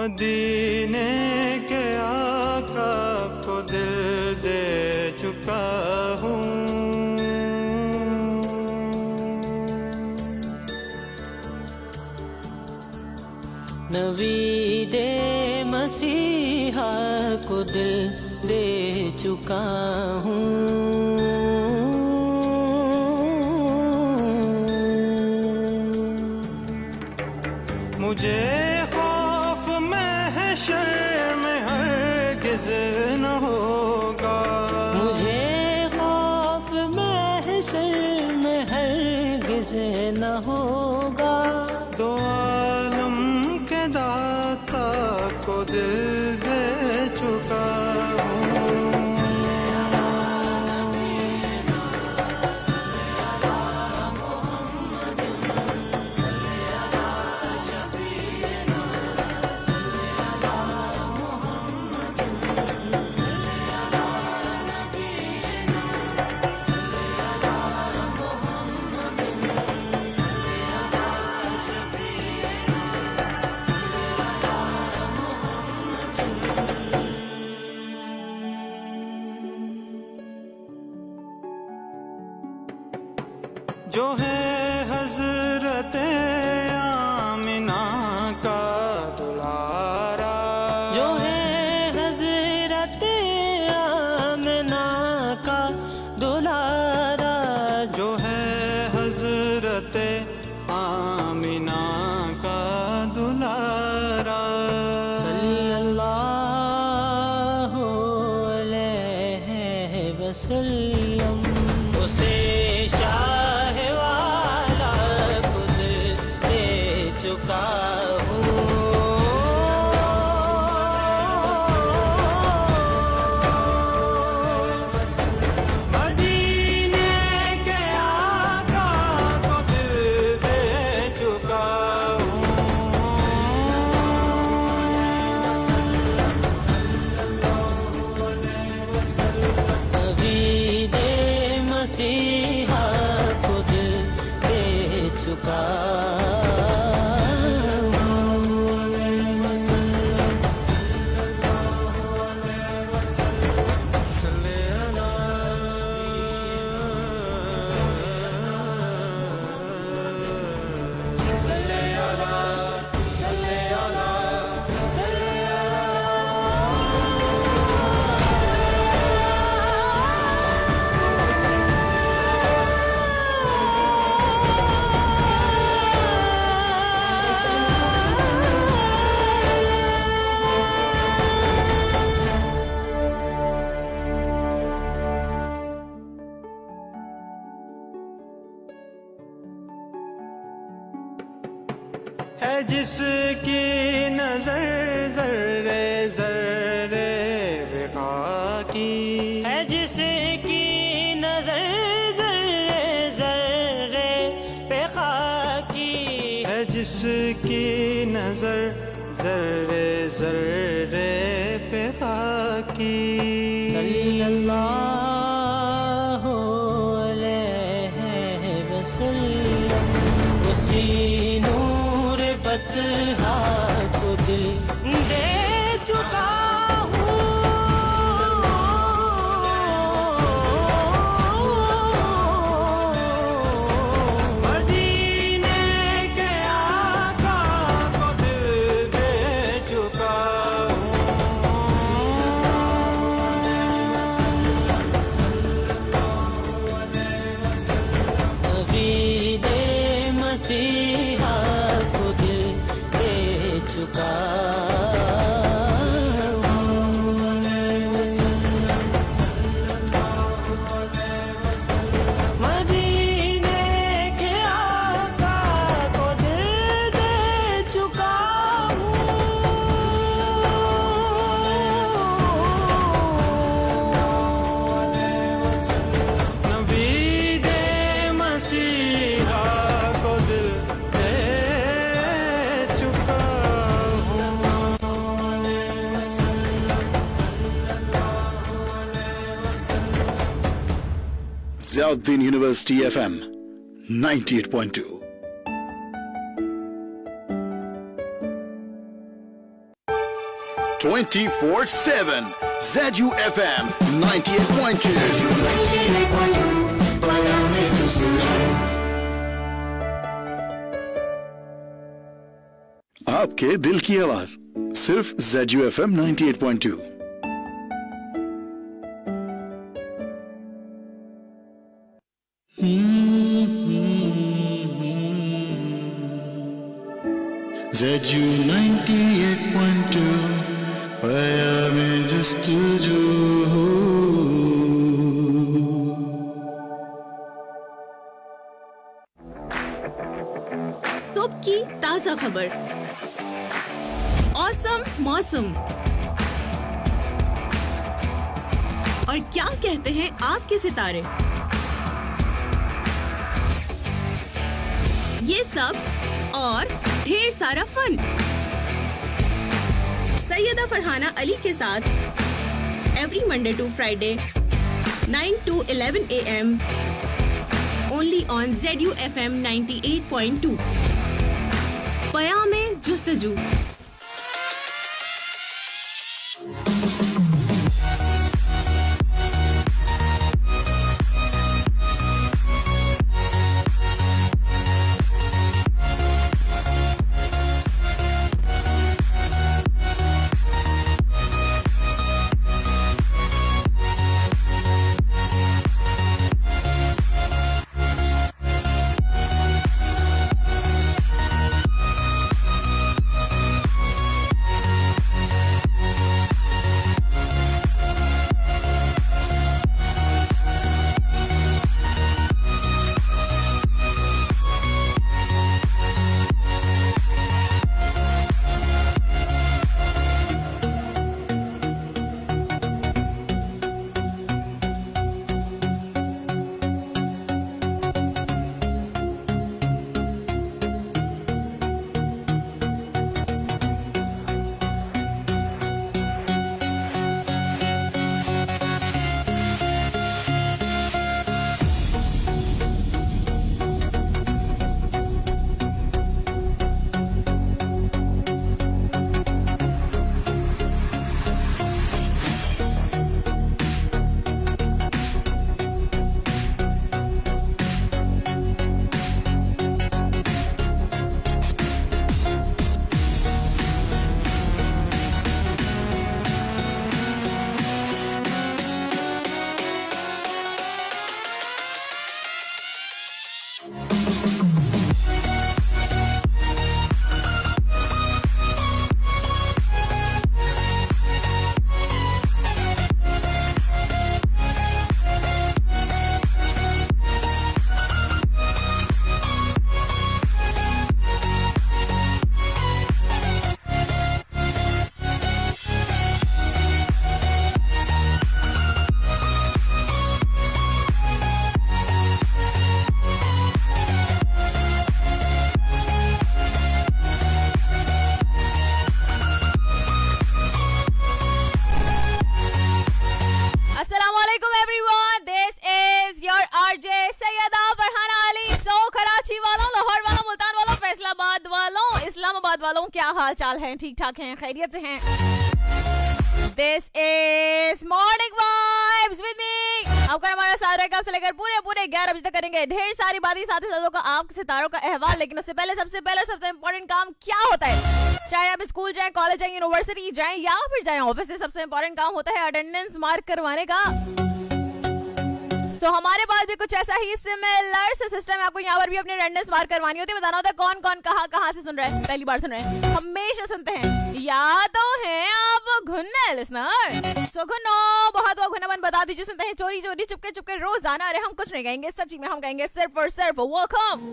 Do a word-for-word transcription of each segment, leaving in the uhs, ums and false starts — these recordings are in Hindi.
मदीने के आका को दिल दे चुका हूँ। नवीदे मसीहा को दिल दे चुका हूँ। मुझे खौफ महशर में हरगिज़ न होगा, मुझे खौफ महशर में हरगिज़ न होगा। दो आलम के दाता को दिल दे चुका हूँ। जो है हज़रते आमिना का दुलारा, जो है हज़रते आमिना का दुलारा, जो है हज़रते आमिना का दुलारा। सल्लल्लाहु अलैहि वसल्लम। उसे चुका हूँ। मदीने के आका को दिल दे चुका हूँ। नवीदे मसीहा को दिल दे चुका। है जिसकी नजर जर्रे जर्रे बेखाकी, है जिसकी नजर जर्रे जर्रे बेखाकी, है जिसकी नजर जर्रे जर्रे बेखाकी। सल्लल्लाहु अलैहि वसल्लम। उसी नूर बतहा को दिल दे चुका हूँ। मदीने के आका को दिल दे चुका हूँ। नवीदे मसीहा को दिल दे चुका। मदीने के आका को दिल दे चुका हूँ। नवीदे मसीहा को दिल दे चुका हूँ। Ziauddin university F M ninety eight point two. twenty-four seven. Z U F M ninety-eight point two. आपके दिल की आवाज सिर्फ Z U F M ninety-eight point two. Z U ninety-eight point two, पाया में जस्तजू। सुबह की ताजा खबर, औसम मौसम और क्या कहते हैं आपके सितारे, ये सब और ढेर सारा फन सैयदा फरहाना अली के साथ every Monday to Friday nine to eleven a m only on Z U F M ninety-eight point two. Payame Justuju. वालों क्या हाल चाल है, ठीक ठाक हैं, खैरियत से हैं। This is morning vibes with me. आपका हमारा साथ रहेगा से लेकर पूरे पूरे ग्यारह बजे तक करेंगे ढेर सारी बातें, साथी साथों का आपके सितारों का अहवाल। लेकिन उससे पहले सबसे पहले सबसे इम्पोर्टेंट काम क्या होता है, चाहे आप स्कूल जाएं, कॉलेज जाएं, यूनिवर्सिटी जाएं या फिर जाएं ऑफिस से, सबसे इम्पोर्टेंट काम होता है अटेंडेंस मार्क करवाने का। सो so, हमारे पास भी कुछ ऐसा ही सिमिलर से सिस्टम है। आपको यहाँ पर भी अपनी अटेंडेंस मार्क करवानी होती है, बताना होता है कौन कौन कहाँ कहाँ से सुन रहा है, पहली बार सुन रहे हैं, हमेशा सुनते हैं, या तो हैं आप घुन्ने लिसनर। सो घुन्नो बहुत वो घुन्नापन बता दीजिए, सुनते हैं चोरी चोरी चुपके चुपके रोजाना। अरे हम कुछ नहीं कहेंगे, सच्ची में हम कहेंगे सिर्फ और सिर्फ वेलकम।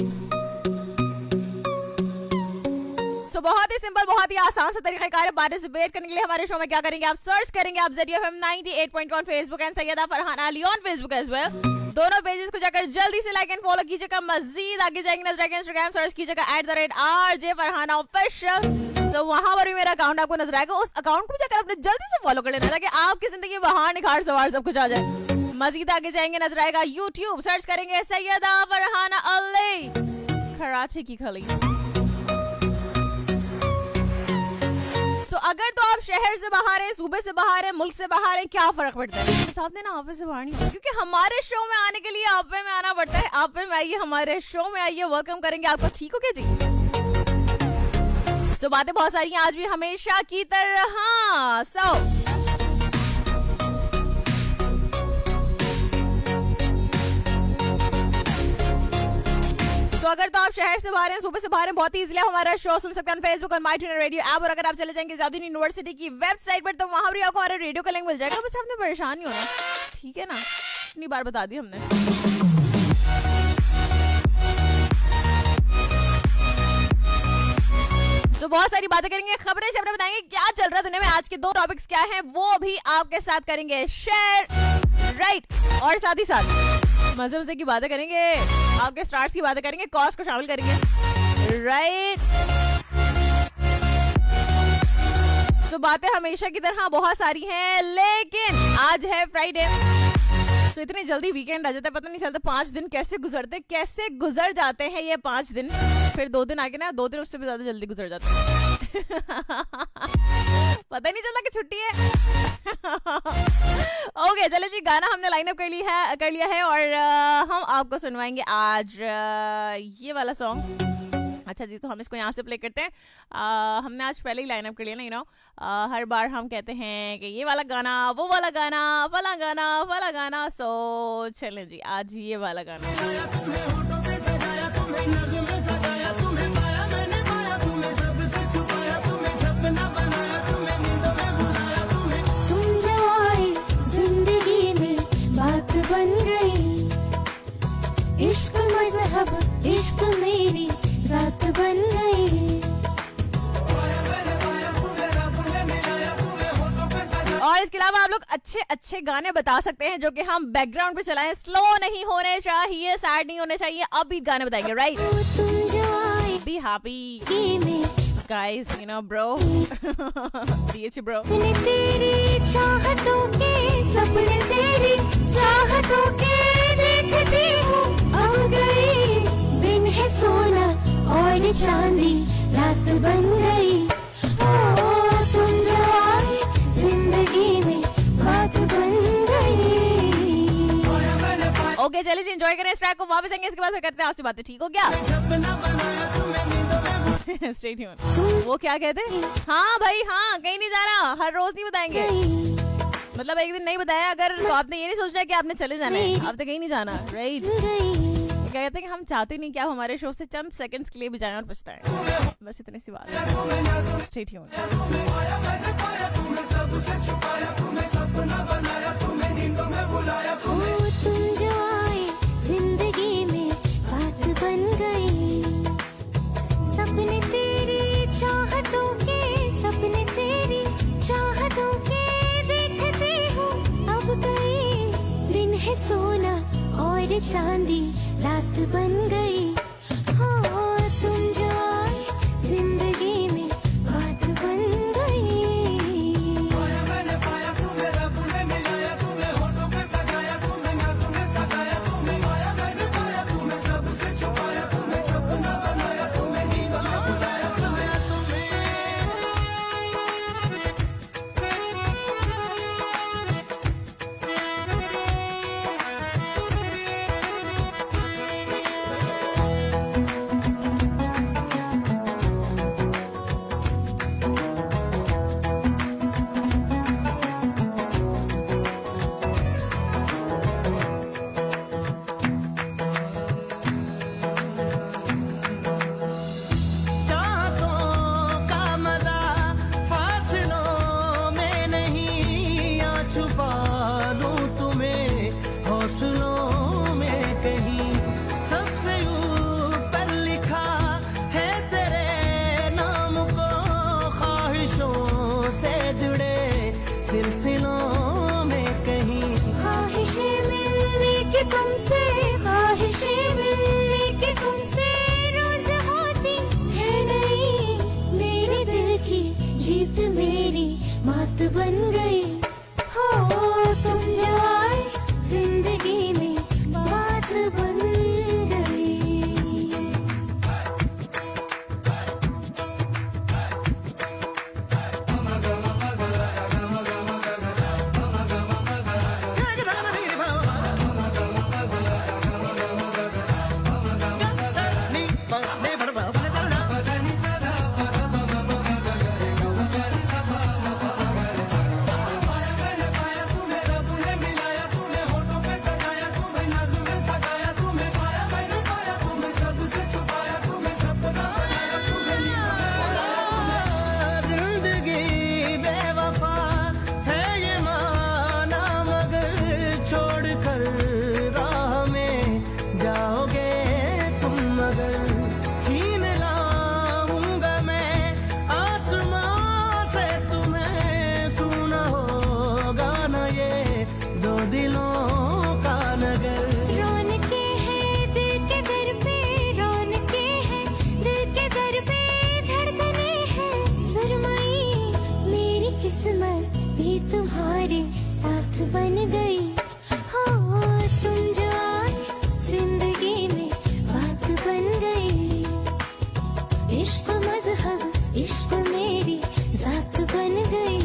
सो so, बहुत ही सिंपल, बहुत ही आसान सा तरीका कार है पार्टिसिपेट करने के लिए हमारे शो में। क्या करेंगे आप, सर्च करेंगे आप Z U F M ninety-eight point one Facebook and Syeda Farhana Ali on Facebook as well. दोनों पेजेस को जाकर जल्दी से लाइक एंड फॉलो कीजिएगा। मजीद आगे जाएंगे नजर आएगा इंस्टाग्राम सर्च कीजिएगा at the rate R J Farhana official. So वहां पर भी मेरा अकाउंट आपको नजर आएगा, उस अकाउंट को जाकर अपने जल्दी से फॉलो कर लेना ताकि आपकी जिंदगी में बहार निखार सवार सब कुछ आ जाए। मजीद आगे जाएंगे नजर आएगा यूट्यूब, सर्च करेंगे सैयदा फरहाना अली कराची की खली। तो अगर तो आप शहर से बाहर है, सूबे से बाहर है, मुल्क से बाहर है, क्या फर्क पड़ता है? साहब ने ना आप से बाहर नहीं, क्योंकि हमारे शो में आने के लिए आप में आना पड़ता है। आप में आइए, हमारे शो में आइए, वेलकम करेंगे आपको। ठीक हो क्या जी? तो बातें बहुत सारी हैं आज भी हमेशा की तरह। सो तो अगर तो आप शहर से बाहर हैं, सूबे से बाहर हैं, बहुत ही इजीली हमारा शो सुन सकते हैं फेसबुक और माय ट्यूनर रेडियो ऐप। और अगर आप चले जाएंगे ज़ादुन यूनिवर्सिटी की वेबसाइट पर तो वहां भी आपको हमारे रेडियो का लिंक मिल जाएगा। बस आपने परेशान नहीं होना, ठीक है ना? इतनी बार बता दी हमने। तो बहुत सारी बातें करेंगे, खबरें शबरें बताएंगे, क्या चल रहा है दुनिया में। आज के दो टॉपिक्स क्या हैं वो भी आपके साथ करेंगे शेयर, राइट। और साथ ही साथ मजे मजे की बातें करेंगे, आपके स्टार्स की बातें करेंगे, कॉस्ट को शामिल करेंगे, राइट। तो बातें हमेशा की तरह बहुत सारी हैं, लेकिन आज है फ्राइडे, तो इतनी जल्दी वीकेंड आ जाता है, पता नहीं चलता पांच दिन कैसे गुजरते कैसे गुजर जाते हैं ये पांच दिन। फिर दो दिन आगे ना, दो दिन उससे भी ज्यादा जल्दी गुजर जाते हैं। पता नहीं चला कि छुट्टी है। ओके चले जी, गाना हमने लाइन अप कर लिया है कर लिया है और आ, हम आपको सुनवाएंगे आज आ, ये वाला सॉन्ग। अच्छा जी, तो हम इसको यहाँ से प्ले करते हैं। आ, हमने आज पहले ही लाइन अप कर लिया ना, यू नो हर बार हम कहते हैं कि ये वाला गाना, वो वाला गाना, फला गाना, फला गाना। सो चलें जी, आज ये वाला गाना। बन गई इश्क मजहब, इश्क मेरी जात बन गई। और इसके अलावा आप लोग अच्छे अच्छे गाने बता सकते हैं जो कि हम बैकग्राउंड पे चलाएं। स्लो नहीं होने चाहिए, सैड नहीं होने चाहिए, अपबीट गाने बताएंगे, right. Be happy guys, you know bro. दिए ब्रो। तेरी चाहतों के सपने, तेरी चाहतों के देखती हूँ, अब गई दिन है सोना और चांदी रात बन गई। ओ तुम जो आए जिंदगी में बात बन गई। ओके चलिए जी, एंजॉय करें इस ट्रैक को, वापस आएंगे इसके बाद फिर करते हैं आपसे बातें। ठीक हो गया? Stay tuned. वो क्या कहते हैं? हाँ भाई हाँ, कहीं नहीं जाना, हर रोज नहीं बताएंगे, मतलब एक दिन नहीं बताया अगर तो आपने ये नहीं सोचना कि आपने चले जाना है, अब तक कहीं नहीं जाना, राइट। क्या कहते हैं कि हम चाहते नहीं कि आप हमारे शो से चंद सेकंड्स के लिए भी जाएं और पछताएं, बस इतनी सी बात है। Stay tuned. तुम जो आए जिंदगी में बात बन गई। सपने तेरी चाहतों के, सपने तेरी चाहतों के देखती हूँ, अब गई दिन है सोना और चांदी रात बन गई। हो तुम जो आए जिंदगी में बात बन गई। तुमसे ख्वाहिशें मिलने की तुमसे रोज होती है नहीं, मेरे दिल की जीत मेरी मात बन गई। हो तुम जो आए जिंदगी में बात बन गई। बन गई। हो तुम जो आए जिंदगी में बात बन गई। इश्क मजहब इश्क मेरी जात बन गई।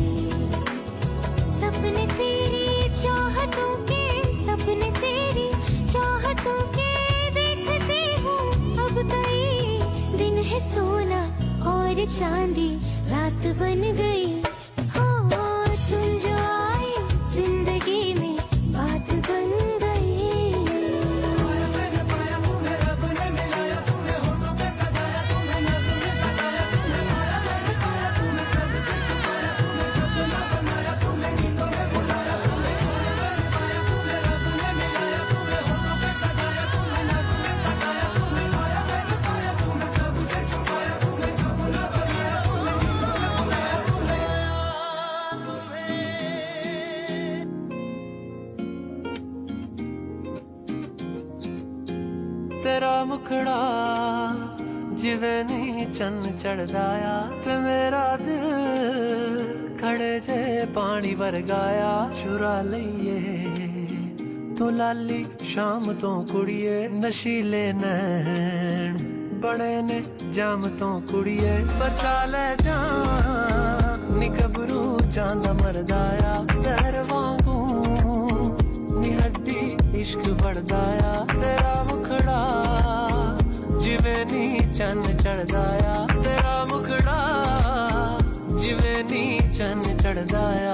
सपने तेरी चाहतों के सपने तेरी चाहतों के देखते हूँ अब कई दिन है सोना और चांदी रात बन गई। हो तुम जो आए जिंदगी में बात बन गई। तेरा मुखड़ा जिवें नी चन्न चढ़दाया ते मेरा दिल खड़े जे पानी वरगाया। चुरा लईए तू लाली शाम तो कुड़िए नशीले नैन बड़े ने जाम तो कुड़िए। बचा ले जान नी गबरू चांदा मरदाया। जहर वांगू नी हड्डी इश्क बढ़दाया। तेरा मुखड़ा जिवें नी चन्न चढ़दाया। तेरा मुखड़ा जिवें नी चन्न चढ़दाया।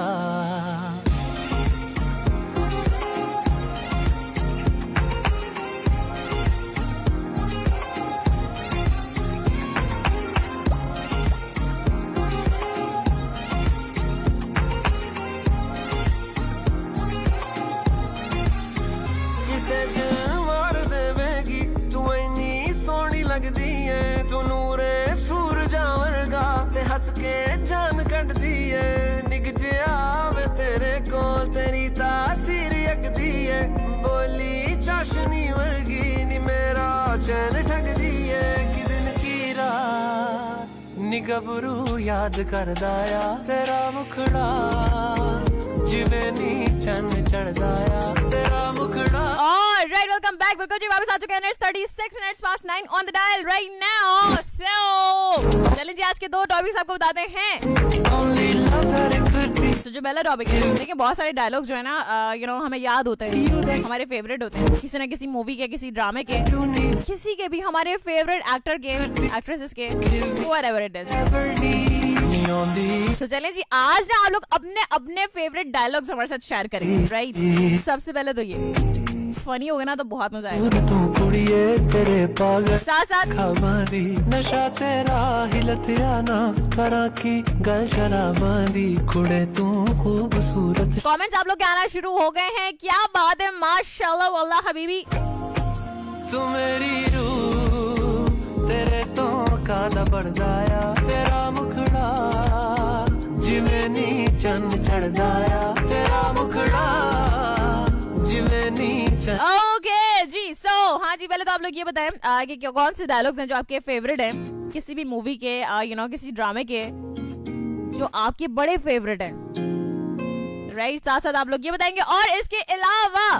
किसे दिल मार देवेगी तू इन्नी सोहनी लगदी है। तू नूरे सूरजा वर्गा ते हंस के जान कटदी है। निग जिया वे तेरे कोल तेरी तासीर यकदी है। बोली चाशनी वर्गी नी मेरा चैन ठगदी है। कि दिन की रात नी गबरू याद करदाया। तेरा मुखड़ा जिवें नी चन्न चढ़दाया। तेरा मुखड़ा। Alright, welcome back. बिल्कुल जी वापस आ चुके हैं। It's thirty-six minutes past nine on the dial right now. So, चलिए जी आज के दो टॉपिक्स आपको बताते हैं। So, जो पहला टॉपिक है, देखिए बहुत सारे डायलॉग्स जो है ना, यू नो हमें याद होते हैं, हमारे फेवरेट होते हैं, किसी ना किसी मूवी के, किसी ड्रामे के, किसी के भी, हमारे फेवरेट एक्टर के, एक्ट्रेसेस के, whatever it is. So, चलें जी आज ना आप लोग अपने अपने फेवरेट डायलॉग्स हमारे साथ शेयर करेंगे, राइट? सबसे पहले तो ये फनी होगा ना तो बहुत मजा आएगा। तू कुड़िए तेरे पागल साथ साथ खावांदी नशा तेरा हिलतिया ना करा की गल शराबांदी कुड़े तू खूबसूरत। कमेंट्स आप लोग के आना शुरू हो गए हैं। क्या बात है, माशाल्लाह वल्लाह हबीबी। तू मेरी रूह तेरे तो काला बढ़दाया। तेरा मुखड़ा जिवें नी चन्न चढ़दाया। तेरा मुखड़ा जिवें नी चन्न। ओके जी, सो हाँ जी पहले तो आप लोग ये बताएं आ, कि कौन से डायलॉग्स हैं जो आपके फेवरेट हैं, किसी भी मूवी के, यू नो किसी ड्रामे के जो आपके बड़े फेवरेट हैं, राइट? साथ साथ आप लोग ये बताएंगे। और इसके अलावा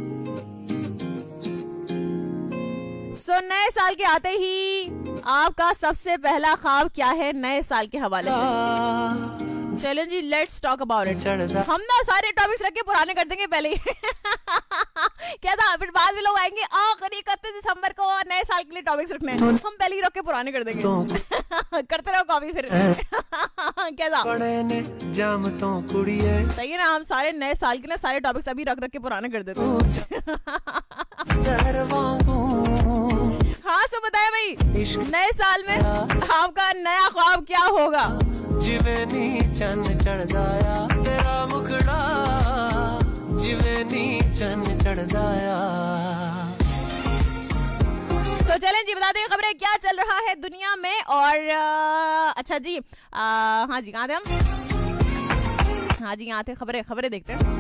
सो नए साल के आते ही आपका सबसे पहला ख्वाब क्या है नए साल के हवाले से? चलें जी लेट्स टॉक अबाउट इट। हम ना सारे टॉपिक्स रख के पुराने कर देंगे पहले ही। क्या था, फिर बाद में लोग आएंगे आखिर इकतीस दिसंबर को नए साल के लिए टॉपिक्स रखने हैं, हम पहले ही रख के पुराने कर देंगे। करते रहो कॉपी फिर। क्या था जाम तो कुड़िए सही है ना, हम सारे नए साल के ना सारे टॉपिक्स अभी रख रख के पुराने कर देते हैं। हाँ सो बताया भाई, नए साल में आपका नया ख्वाब क्या होगा? जिवें नी चन्न चढ़दाया। तेरा मुखड़ा जिवें नी चन्न चढ़दाया। तो चलें जी बता दें खबरें क्या चल रहा है दुनिया में। और आ, अच्छा जी आ, हाँ जी कहाँ थे हम? हाँ जी यहाँ थे, खबरें खबरें देखते हैं।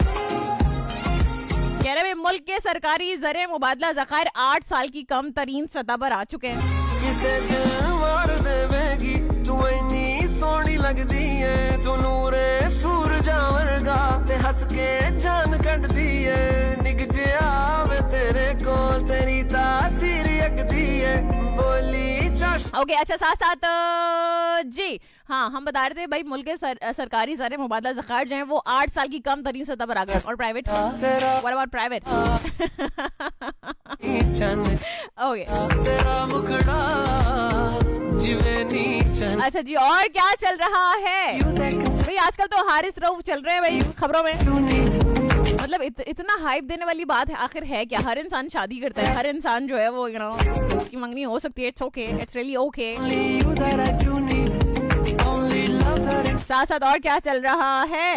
कह रहे मुल्क के सरकारी ज़रिए मुबादला ज़खायर आठ साल की कम तरीन सतह पर आ चुके हैं। किसे दिल मार देवेगी तू इन्नी सोहनी लगदी है। तू नूरे सूरजा वर्गा ते हंस के जान कट दिए निक जिया वे तेरे कोल तेरी तासीर यकदी है बोली चश। ओके अच्छा साथ साथ अ, जी हाँ हम बता रहे थे भाई मुल्क के सर, सरकारी सारे मुबादला ज़खायर जो हैं वो आठ साल की कम तरीन सतह पर आ गए और private what about private okay तेरा मुखड़ा अच्छा जी और क्या चल रहा है भाई आजकल तो हारिस रऊफ चल रहे हैं भाई खबरों में मतलब इत, इतना हाइप देने वाली बात है आखिर है क्या हर इंसान शादी करता है हर इंसान जो है वो यू नो उसकी मंगनी हो सकती है it's okay it's really okay साथ साथ और क्या चल रहा है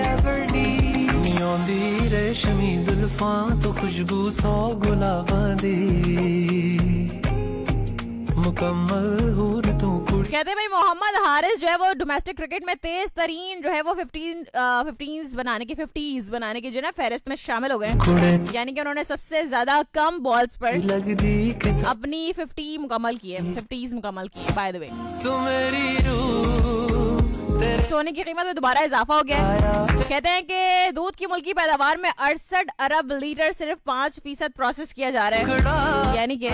रेशमी जुल्फा तो खुशबू सौ गुलाबां दी मुकम्मल हूर तू कुड़ी। कहते हैं भाई मोहम्मद हारिस जो है वो डोमेस्टिक क्रिकेट में तेज तरीन जो है वो फिफ्टीन फिफ्टीन बनाने की फिफ्टीज बनाने की जो ना फहरिस्त में शामिल हो गए यानी कि उन्होंने सबसे ज्यादा कम बॉल्स पर अपनी फिफ्टी मुकम्मल की है फिफ्टीज मुकम्मल की है बाय द वे। तू मेरी रूह सोने की कीमत में दोबारा इजाफा हो गया है। कहते हैं कि दूध की मुल्की पैदावार में अड़सठ अरब लीटर सिर्फ पाँच फीसद प्रोसेस किया जा रहा है यानी कि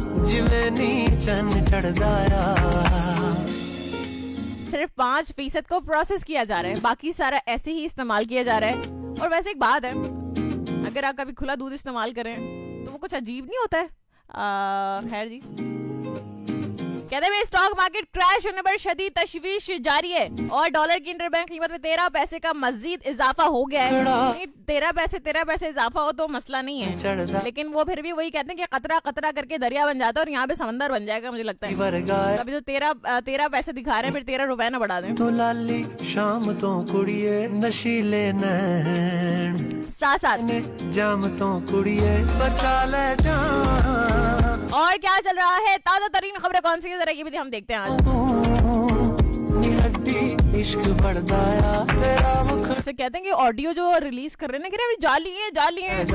सिर्फ पाँच फीसद को प्रोसेस किया जा रहा है बाकी सारा ऐसे ही इस्तेमाल किया जा रहा है। और वैसे एक बात है अगर आप कभी खुला दूध इस्तेमाल करें तो वो कुछ अजीब नहीं होता है। खैर जी कहते हैं स्टॉक मार्केट क्रैश होने पर शदीद तशवीश जारी है और डॉलर की इंटरबैंक कीमत में तेरह पैसे का मजीद इजाफा हो गया है। तेरह पैसे तेरह पैसे इजाफा हो तो मसला नहीं है लेकिन वो फिर भी वही कहते हैं कि कतरा कतरा करके दरिया बन जाता है और यहाँ पे समंदर बन जाएगा मुझे लगता है। अभी तो तेरह तेरह पैसे दिखा रहे हैं फिर तेरह रुपए ना बढ़ा दें। तो लाली शाम तो कुड़िए नशीले नैन साथ साथ जाम तो कुड़िए बचा ले जान। और क्या चल रहा है ताजा तरीन खबरें कौन सी जरा ये भी हम देखते हैं आज। तो कहते हैं कि ऑडियो जो रिलीज कर रहे हैं ना जाली है जाली है।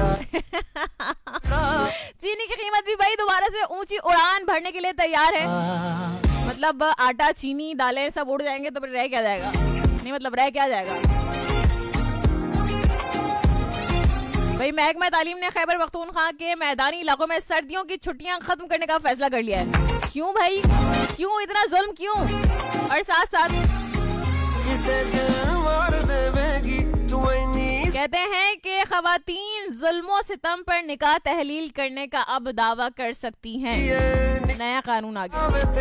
चीनी की कीमत भी भाई दोबारा से ऊंची उड़ान भरने के लिए तैयार है मतलब आटा चीनी दालें सब उड़ जाएंगे तो फिर रह क्या जाएगा नहीं मतलब रह क्या जाएगा। भाई महकमा तालीम ने खैबर पख्तूनख्वा के मैदानी इलाकों में सर्दियों की छुट्टियां खत्म करने का फैसला कर लिया है। क्यों भाई क्यों इतना जुल्म क्यों। और साथ साथ कहते हैं कि खवातीन जुल्मों सितम पर निकाह तहलील करने का अब दावा कर सकती हैं। नया कानून आ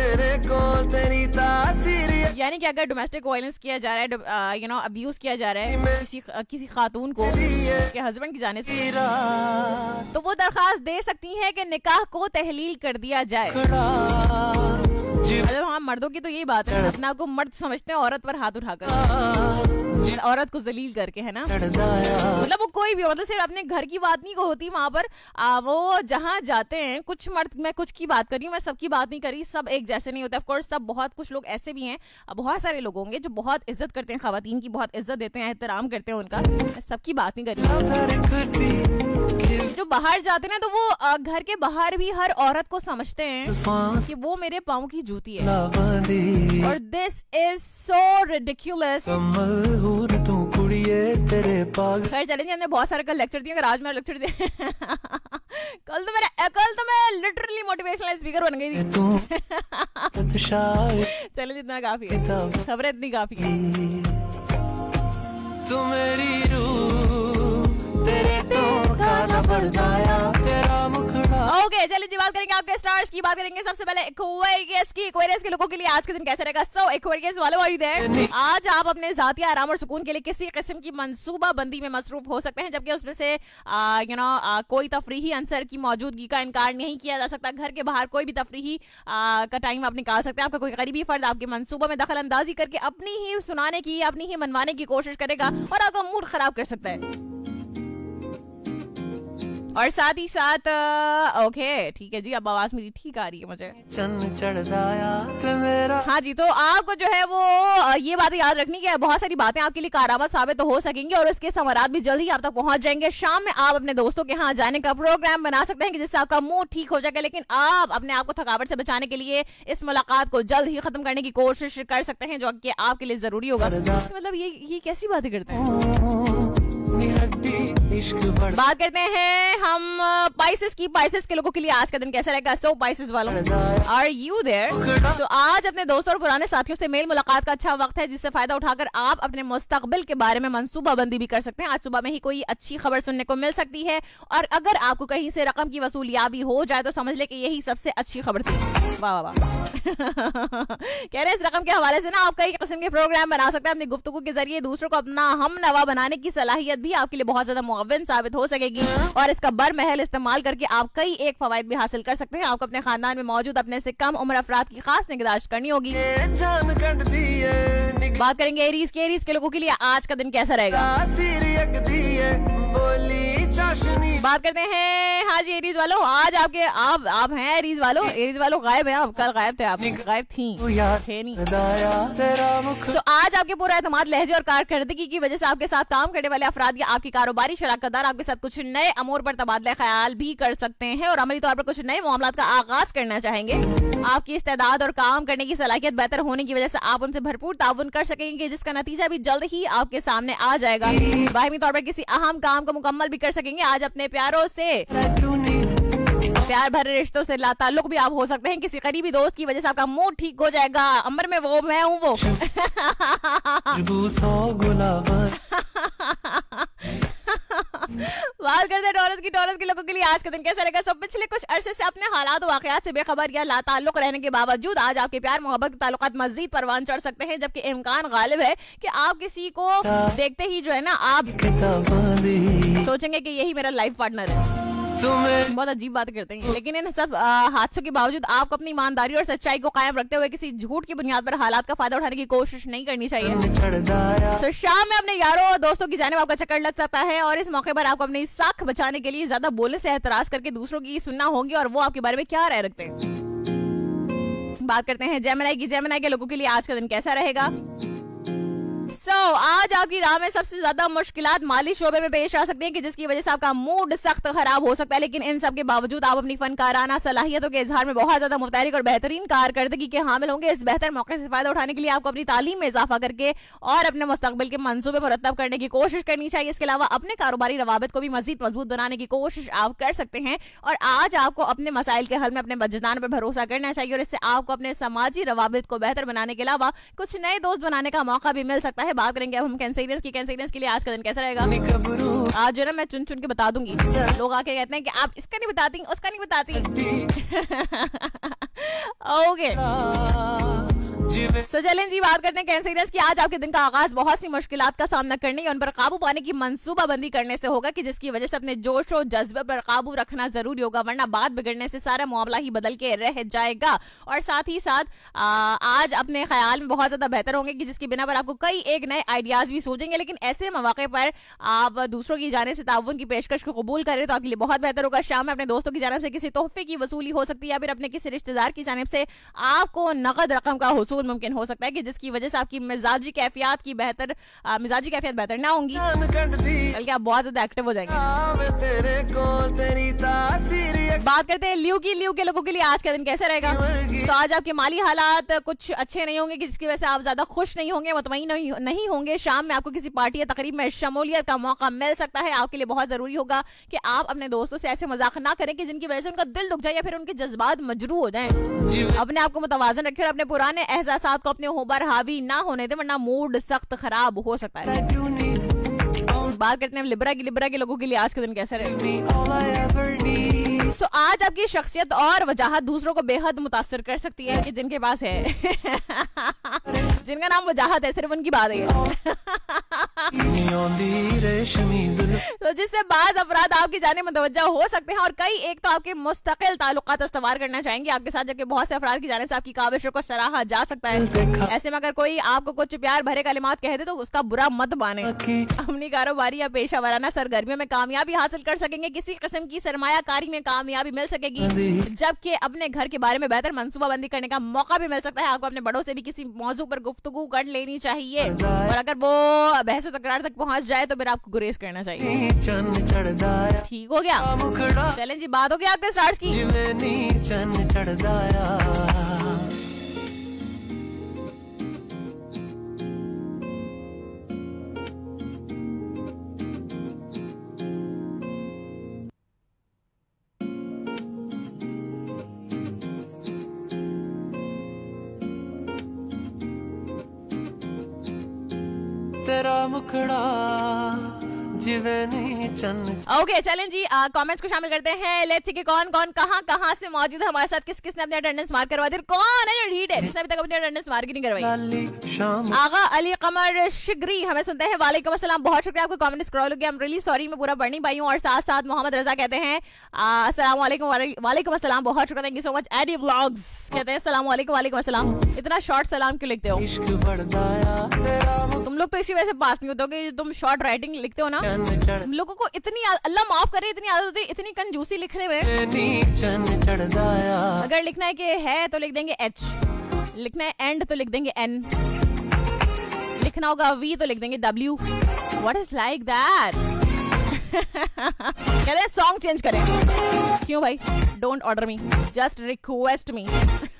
गया यानी कि अगर डोमेस्टिक वायलेंस किया जा रहा है यू नो अब्यूज किया जा रहा है किसी किसी खातून को के हस्बैंड की जानिब से तो वो दरखास्त दे सकती हैं कि निकाह को तहलील कर दिया जाए। मतलब हाँ मर्दों की तो यही बात है अपने आप को मर्द समझते हैं औरत पर हाथ उठाकर औरत को जलील करके है ना मतलब वो कोई भी मतलब सिर्फ अपने घर की बात नहीं को होती वहां पर आ, वो जहाँ जाते हैं कुछ मर्द मैं कुछ की बात कर रही हूँ मैं सबकी बात नहीं कर रही सब एक जैसे नहीं होते ऑफ कोर्स सब बहुत कुछ लोग ऐसे भी हैं बहुत सारे लोग होंगे जो बहुत इज्जत करते हैं खवातीन की बहुत इज्जत देते हैं एहतराम करते हैं उनका मैं सबकी बात नहीं कर रही। जो बाहर जाते हैं तो वो घर के बाहर भी हर औरत को समझते हैं कि वो मेरे पाँव की जूती है और दिस इज सो रिडिक्यूलस। खैर चलेंगे हमने बहुत सारे कल लेक्चर दिए अगर आज मैं लेक्चर दिया कल तो मेरा कल तो मैं लिटरली मोटिवेशनल स्पीकर बन गई थी। चलें जितना काफी है खबरें इतनी काफी है। तू मेरी रूह तेरे तो काला पर्दाया तेरा मुखड़ा। ओके चलिए जी बात करेंगे आपके स्टार्स की बात करेंगे सबसे पहले एक्वेरियस की। एक्वेरियस के लोगों के लिए आज के दिन कैसे रहेगा। सो एक्वेरियस वालों आर यू देयर। आज आप अपने जाती आराम और सुकून के लिए किसी किस्म की मंसूबा बंदी में मसरूफ हो सकते हैं जबकि उसमें से यू नो कोई तफरीही अंसर की मौजूदगी का इनकार नहीं किया जा सकता। घर के बाहर कोई भी तफरीही का टाइम आप निकाल सकते हैं। आपका कोई करीबी फर्द आपके मंसूबा में दखल अंदाजी करके अपनी ही सुनाने की अपनी ही मनवाने की कोशिश करेगा और आपका मूड खराब कर सकता है। और साथ ही साथ ओके ठीक है जी अब आवाज मेरी ठीक आ रही है मुझे चन्न चढ़दाया ते मेरा। हाँ जी तो आपको जो है वो ये बातें याद रखनी है बहुत सारी बातें आपके लिए कारआमद साबित तो हो सकेंगी और इसके समारात भी जल्दी आप तक पहुंच जाएंगे। शाम में आप अपने दोस्तों के यहाँ जाने का प्रोग्राम बना सकते हैं कि जिससे आपका मूड ठीक हो जाएगा लेकिन आप अपने आप को थकावट से बचाने के लिए इस मुलाकात को जल्द ही खत्म करने की कोशिश कर सकते हैं जो कि आपके लिए जरूरी होगा। मतलब ये ये कैसी बातें करते हैं बात करते हैं हम पाइसेस की। पाइसेस के लोगों के लिए आज का दिन कैसा रहेगा? सो पाइसेस वालों, आर यू देयर? तो आज अपने दोस्तों और पुराने साथियों से मेल मुलाकात का अच्छा वक्त है, जिससे फायदा उठाकर आप अपने मुस्तकबिल के बारे में मंसूबाबंदी भी कर सकते हैं। आज सुबह में ही कोई अच्छी खबर सुनने को मिल सकती है, और अगर आपको कहीं से रकम की वसूलियाबी हो जाए तो समझ ले कि यही सबसे अच्छी खबर थी। वाह वाह वाह। कह रहे हैं इस रकम के हवाले से ना आप कई किस्म के प्रोग्राम बना सकते हैं। अपनी गुफ्तगू के जरिए दूसरों को अपना हम नवा बनाने की सलाहियत भी आपके लिए बहुत ज्यादा मुआविन साबित हो सकेगी, और इसका बरमहल इस्तेमाल करके आप कई एक फवायद भी हासिल कर सकते हैं। आपको अपने खानदान में मौजूद अपने से कम उम्र अफराद की खास निगहदाश्त करनी होगी। बात करेंगे एरीज के। एरीज के लोगों के लिए आज का दिन कैसा रहेगा? बात करते हैं हाँ जी एरीज वालों, आज आपके आप आप हैं एरीज वालों। एरीज वालों गायब हैं आप, कल गायब थे आप, गायब थी थे नहीं। so, आज आपके पूरा एतमाद, लहजे और कारकर्दगी की वजह से आपके साथ काम करने वाले अफराद या आपकी कारोबारी शराकतदार आपके साथ कुछ नए अमूर पर तबादला ख्याल भी कर सकते हैं, और अमली तौर पर कुछ नए मामलात का आगाज करना चाहेंगे। आपकी इस्तेदाद और काम करने की सलाहियत बेहतर होने की वजह से आप उनसे भरपूर ताउन कर सकेंगे, जिसका नतीजा भी जल्द ही आपके सामने आ जाएगा। बाहमी तौर पर किसी अहम काम को मुकम्मल भी कर सकेंगे। आज अपने प्यारों से, प्यार भरे रिश्तों से लाताल्लुक भी आप हो सकते हैं। किसी करीबी दोस्त की वजह से आपका मूड ठीक हो जाएगा। अमर में वो मैं हूँ वो। बात करते हैं टॉरस की। टॉरस के लोगों के लिए आज का दिन कैसा रहेगा? सब पिछले कुछ अरसे से अपने हालात और वाकयात से बेखबर या लाताल्लुक रहने के बावजूद आज आपके प्यार मोहब्बत के ताल्लुकात मजीद परवान चढ़ सकते हैं, जबकि इम्कान गालिब है कि आप किसी को देखते ही जो है ना आप सोचेंगे कि यही मेरा लाइफ पार्टनर है। बहुत अजीब बात करते हैं, लेकिन इन सब हादसों के बावजूद आपको अपनी ईमानदारी और सच्चाई को कायम रखते हुए किसी झूठ की बुनियाद पर हालात का फायदा उठाने की कोशिश नहीं करनी चाहिए। तो शाम में अपने यारों और दोस्तों की जानिब आपका चक्कर लग सकता है, और इस मौके पर आपको अपनी साख बचाने के लिए ज्यादा बोलने से एतराज करके दूसरों की सुनना होगी और वो आपके बारे में क्या राय रखते हैं। बात करते हैं जेमिनी की। जेमिनी के लोगों के लिए आज का दिन कैसा रहेगा? सो so, आज आपकी राह में सबसे ज्यादा मुश्किलात माली शोबे में पेश आ सकती हैं, कि जिसकी वजह से आपका मूड सख्त खराब हो सकता है, लेकिन इन सब के बावजूद आप अपनी फनकाराना सलाहियतों के इजहार में बहुत ज्यादा मुतहरिक और बेहतरीन कारकर्दगी के हामिल होंगे। इस बेहतर मौके से फायदा उठाने के लिए आपको अपनी तालीम में इजाफा करके और अपने मुस्तकबिल के मंसूबे मुरतब करने की कोशिश करनी चाहिए। इसके अलावा अपने कारोबारी रवाबित को भी मजीद मजबूत बनाने की कोशिश आप कर सकते हैं, और आज आपको अपने मसाइल के हल में अपने वजदान पर भरोसा करना चाहिए, और इससे आपको अपने समाजी रवाबित को बेहतर बनाने के अलावा कुछ नए दोस्त बनाने का मौका भी मिल सकता है। बात करेंगे अब हम कैंसेरियंस की। कैंसेरियंस के लिए आज का दिन कैसा रहेगा? आज जो ना मैं चुन चुन के बता दूंगी। लोग आके कहते हैं कि आप इसका नहीं बताती, उसका नहीं बताती। ओके सो चलें जी, बात करते हैं कैंसेरियंस की। आज आपके दिन का आगाज बहुत सी मुश्किलात का सामना करने और उन पर काबू पाने की मंसूबाबंदी करने से होगा, कि जिसकी वजह से अपने जोश और जज्बे पर काबू रखना जरूरी होगा, वरना बात बिगड़ने से सारा मामला ही बदल के रह जाएगा। और साथ ही साथ आ, आज अपने ख्याल में बहुत ज्यादा बेहतर होंगे, कि जिसकी बिना पर आपको कई एक नए आइडियाज भी सोचेंगे, लेकिन ऐसे मौके पर आप दूसरों की जानिब से ताउन की पेशकश को कबूल करें तो आपके लिए बहुत बेहतर होगा। शाम में अपने दोस्तों की जानिब से किसी तोहफे की वसूली हो सकती है, या फिर अपने किसी रिश्तेदार की जानिब से आपको नकद रकम का हुसूल मुमकिन हो सकता है, कि जिसकी वजह से आपकी मिजाजी कैफियत की बेहतर आ, मिजाजी कैफियत बेहतर ना होंगी, बल्कि आप बहुत ज्यादा एक्टिव हो जाएंगे। बात करते हैं लियो की। लियो के लोगों के लिए आज का दिन कैसा रहेगा? तो आज आपके माली हालात कुछ अच्छे नहीं होंगे, कि जिसकी वजह से आप ज्यादा खुश नहीं होंगे, मुतमईन नहीं, नहीं होंगे। शाम में आपको किसी पार्टी या तकरीब में शमूलियत का मौका मिल सकता है। आपके लिए बहुत जरूरी होगा कि आप अपने दोस्तों से ऐसे मजाक ना करें कि जिनकी वजह से उनका दिल दुख जाए या फिर उनके जज्बात मजरू हो जाएं। अपने आप को मुतवाजन रखें और अपने पुराने एहसासात को अपने ऊपर हावी ना होने दें, वरना मूड सख्त खराब हो सकता है। बात करते हैं लिब्रा की। लिब्रा के लोगों के लिए आज का दिन कैसा रहेगा? सो so, आज आपकी शख्सियत और वजाहत दूसरों को बेहद मुतासिर कर सकती है, कि जिनके पास है जिनका नाम वजाहत है, सिर्फ उनकी बात है। तो जिससे बाज अफराद आपकी जाने मुतवज्जा हो सकते हैं, और कई एक तो आपके मुस्तकिल ताल्लुकात इस्तवार करना चाहेंगे आपके साथ, जबकि बहुत से अफराद की जानिब से आपकी काविशों को सराहा जा सकता है। ऐसे में अगर कोई आपको कुछ प्यार भरे कलिमात कह दे तो उसका बुरा मत माने। अपनी कारोबारी या पेशा वाराना सरगर्मियों में कामयाबी हासिल कर सकेंगे, किसी किस्म की सरमायाकारी में कामयाबी मिल सकेगी, जबकि अपने घर के बारे में बेहतर मंसूबाबंदी करने का मौका भी मिल सकता है। आपको अपने बड़ों से भी किसी मौजू पर गुफ्तगू कर लेनी चाहिए, और अगर वो बहस व तकरार तक पहुंच जाए तो फिर आपको गुरेज करना चाहिए। ठीक हो गया? चलें जी, बात हो गया आपके स्टार्स की। तेरा मुखड़ा जिवे नहीं चन। ओके चलें जी, कमेंट्स को शामिल करते हैं। लेट्स सी कि कौन कौन कहां कहां से मौजूद है हमारे साथ, किस किसने अपनी अटेंडेंस मार्क करवा दी, कौन है जो ढीठ है जिसने अभी तक अपनी अटेंडेंस मार्क ही नहीं करवाई। आगा अली कमर शिगरी हमें सुनते हैं, वालेकुम अस्सलाम, बहुत शुक्रिया आपको कमेंट स्क्रॉल हो गया, आई एम रियली सॉरी मैं पूरा पढ़ नहीं पाई हूं। और साथ साथ मोहम्मद रजा कहते हैं अस्सलाम वालेकुम, वालेकुम अस्सलाम, बहुत शुक्रिया, thank you so much. AD vlogs कहते हैं अस्सलाम वालेकुम, वालेकुम अस्सलाम। इतना शॉर्ट सलाम क्यों लिखते हो? तुम लोग तो इसी वजह से पास नहीं होते हो कि तुम शॉर्ट राइटिंग लिखते हो ना। तुम लोगों को इतनी, अल्लाह माफ करे, इतनी आदत होती है, इतनी कंजूसी लिखने में। अगर लिखना है कि है तो लिख देंगे एच, लिखना है एंड तो लिख देंगे एन, लिखना होगा वी तो लिख देंगे W. What is like that? कह रहे सॉन्ग चेंज करें। क्यों भाई? Don't order me, just request me.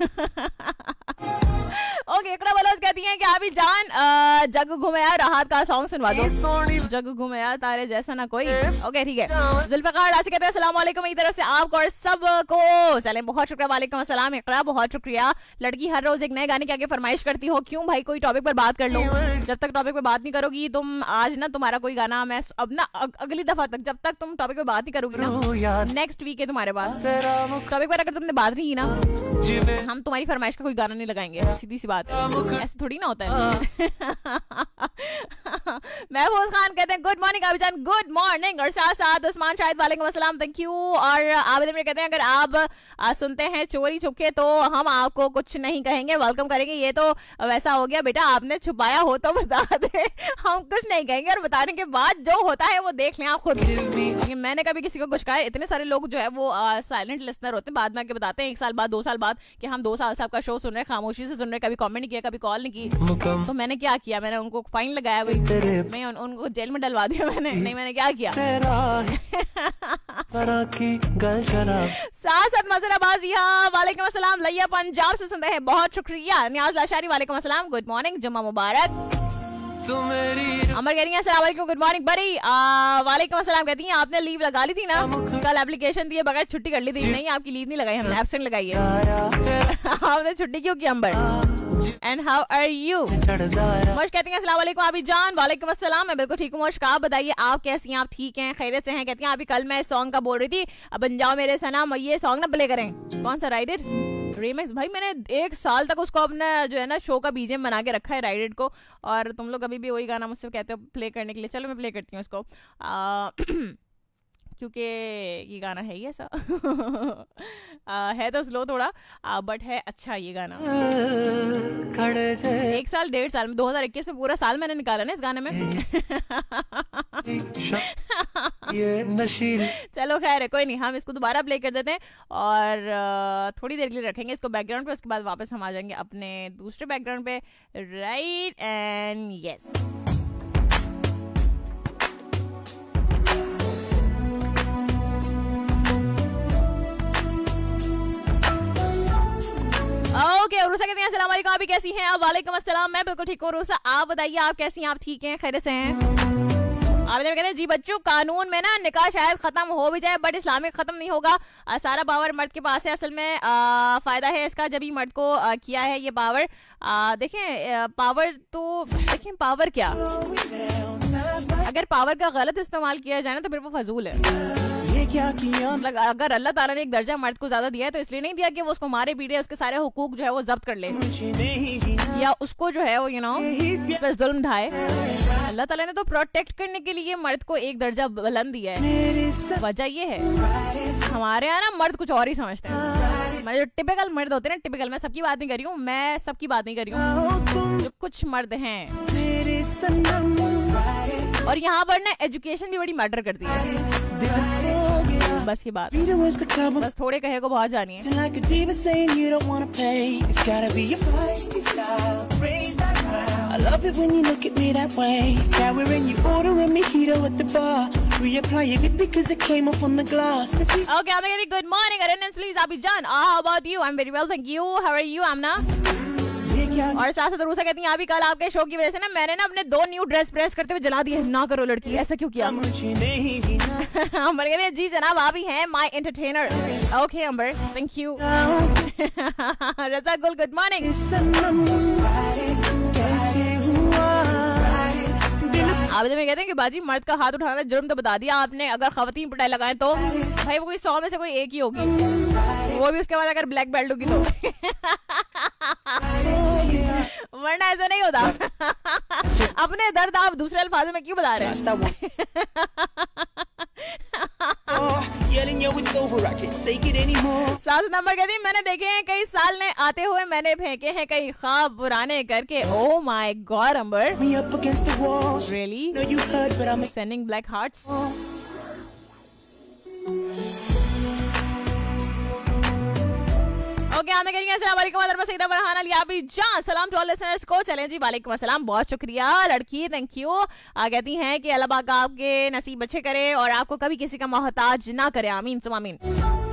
Okay, Iqra Baloch कहती हैं कि अभी जान जग घुमया राहत का सॉन्ग सुनवा दो। जग घुमया तारे जैसा ना कोई। ओके ठीक है। जुल्फकार राशि कहते हैं अस्सलाम वालेकुम, मेरी तरफ से आपको और सबको चलें बहुत शुक्रिया। वालेकुम अस्सलाम इकरा, बहुत शुक्रिया। लड़की हर रोज एक नए गाने के आगे फरमाइश करती हो, क्यों भाई? कोई टॉपिक पर बात कर लो। जब तक टॉपिक पर बात नहीं करोगी तुम, आज ना तुम्हारा कोई गाना मैं अब ना अगली दफा तक, जब तक तुम टॉपिक पर बात नहीं करोगी ना, नेक्स्ट वीक है तुम्हारे पास टॉपिक पर, अगर तुमने बात नहीं की ना, हम तुम्हारी फरमाइश का कोई गाना नहीं लगाएंगे। सीधी सी बात है, ऐसे थोड़ी ना होता है। महफूज खान कहते हैं गुड मॉर्निंग अभिजान, गुड मॉर्निंग। और साथ साथ उस्मान शाहिद वालेकुम अस्सलाम, थैंक यू। और आबिद में कहते हैं अगर आप आ, सुनते हैं चोरी छुपके तो हम आपको कुछ नहीं कहेंगे, वेलकम करेंगे। ये तो वैसा हो गया बेटा, आपने छुपाया हो तो बता दे, हम कुछ नहीं कहेंगे, और बताने के बाद जो होता है वो देख लें आप खुद। मैंने कभी किसी को कुछ कहा है? इतने सारे लोग जो है वो साइलेंट लिसनर होते हैं, बाद में आके बताते हैं एक साल बाद, दो साल बाद कि हम दो साल से आपका शो सुन रहे हैं, खामोशी से सुन रहे हैं, कभी कमेंट नहीं किया, कभी कॉल नहीं की। तो मैंने क्या किया? मैंने उनको फाइन लगाया, मैं उन, उनको जेल में डलवा दिया मैंने। नहीं, मैंने क्या किया? साथ साथ मजर अब्बास भी, हाँ वालेकुम अस्सलाम, लैया पंजाब से सुनते हैं, बहुत शुक्रिया। नियाज लाशारी वालेकुम अस्सलाम, गुड मॉर्निंग, जुम्मा मुबारक। अमर कह रही है अस्सलाम वालेकुम, गुड मॉर्निंग बड़ी। वालेकुम अस्सलाम कहती हैं आपने लीव लगा ली थी ना, कल एप्लीकेशन दिए बगैर छुट्टी कर ली थी। नहीं, आपकी लीव नहीं लगाई हमने, एब्सेंट लगाई है। आपने छुट्टी क्यों की Ambar? And how are you? Mosh कहती हैं अस्सलाम वालेकुम अभी जान, वालेकुम अस्सलाम, मैं बिल्कुल ठीक हूँ मोश। आप बताइए आप कैसी हैं? आप ठीक हैं, खैरियत से हैं? कहती हैं अभी कल मैं सॉन्ग का बोल रही थी, अब बन जाओ मेरे सनम, ये सॉन्ग ना प्ले करें। कौन सा? Raided remix. भाई मैंने एक साल तक उसको अपना जो है ना शो का बीजेम बना के रखा है राइडेड को, और तुम लोग अभी भी वही गाना मुझसे कहते हो प्ले करने के लिए। चलो मैं प्ले करती हूँ इसको, क्योंकि ये गाना है ही ऐसा। आ, है तो स्लो थोड़ा, आ, बट है अच्छा ये गाना। एक साल डेढ़ साल में दो हज़ार इक्कीस में पूरा साल मैंने निकाला ना इस गाने में। चलो खैर है, कोई नहीं, हम इसको दोबारा प्ले कर देते हैं और थोड़ी देर के लिए रखेंगे इसको बैकग्राउंड पे, उसके बाद वापस हम आ जाएंगे अपने दूसरे बैकग्राउंड पे। Right and yes, okay okay, Rusa कहती हैं अस्सलाम वालेकुम, आप कैसी हैं? आप? वालेकुम अस्सलाम, मैं बिल्कुल ठीक हूँ रूसा, आप बताइए आप कैसी हैं? आप ठीक हैं, खैरियत से हैं? आप कहते हैं जी बच्चों कानून में ना निकाह शायद खत्म हो भी जाए बट इस्लामिक खत्म नहीं होगा, आ, सारा पावर मर्द के पास है। असल में आ, फायदा है इसका जब ही मर्द को आ, किया है ये पावर। देखें पावर तो देखें पावर क्या, अगर पावर का गलत इस्तेमाल किया जाए ना तो फिर वो फजूल है। मतलब अगर अल्लाह ताला ने एक दर्जा मर्द को ज्यादा दिया है तो इसलिए नहीं दिया कि वो उसको मारे पीटे, उसके सारे हुकूक जो है वो जब्त कर ले या उसको जो है वो यू नो उस पर जुल्म ढाए। अल्लाह ताला ने तो प्रोटेक्ट करने के लिए मर्द को एक दर्जा बुलंद दिया है। वजह ये है हमारे यहाँ ना मर्द कुछ और ही समझते हैं। जो टिपिकल मर्द होते हैं ना, टिपिकल, मैं सबकी बात नहीं कर रही हूँ, मैं सबकी बात नहीं कर रही हूँ, जो कुछ मर्द हैं और यहाँ पर ना एजुकेशन भी बड़ी मैटर करती है। बस की बात, बस थोड़े कहे को बहुत जानिए। I love it when you look at me that way. Now we're in your order and mojito at the bar. Reapply it because it came off on the glass. Okay, I'm gonna good morning, attendance please. Abhijan, how about you? I'm very well, thank you. How are you, Amna? और साथ साथ रूसा कहती हैं अभी कल आपके शो की वजह से ना मैंने ना अपने दो न्यू ड्रेस प्रेस करते हुए जला दिए। ना करो लड़की, ऐसा क्यों किया? अंबर कहते हैं जी जनाब आप ही हैं my entertainer. Okay Ambar, thank you. Raza Gul, good morning. आप में कहते हैं कि बाजी मर्द का हाथ उठाना जुर्म तो बता दिया आपने, अगर खवातीन पटाई लगाए तो भाई वो कोई सौ में से कोई एक ही होगी, वो भी उसके बाद अगर ब्लैक बेल्ट होगी तो वरना ऐसा नहीं होता। अपने दर्द आप दूसरे अल्फाजों में क्यों बता रहे हैं? सात नंबर कहती मैंने देखे हैं कई साल ने आते हुए, मैंने फेंके हैं कई ख्वाब पुराने करके। Oh my god Ambar, really sending black hearts. Okay आने करेंगे। अस्सलाम वालेकुम अदर मसीदा फरहान अली आबी जान, सलाम टू ऑल लिसनर्स को। चलें जी, वालेकुम अस्सलाम, बहुत शुक्रिया लड़की, थैंक यू। आ, कहती हैं कि अल्लाह पाक आपके नसीब अच्छे करे और आपको कभी किसी का मोहताज ना करे, आमीन सुम आमीन।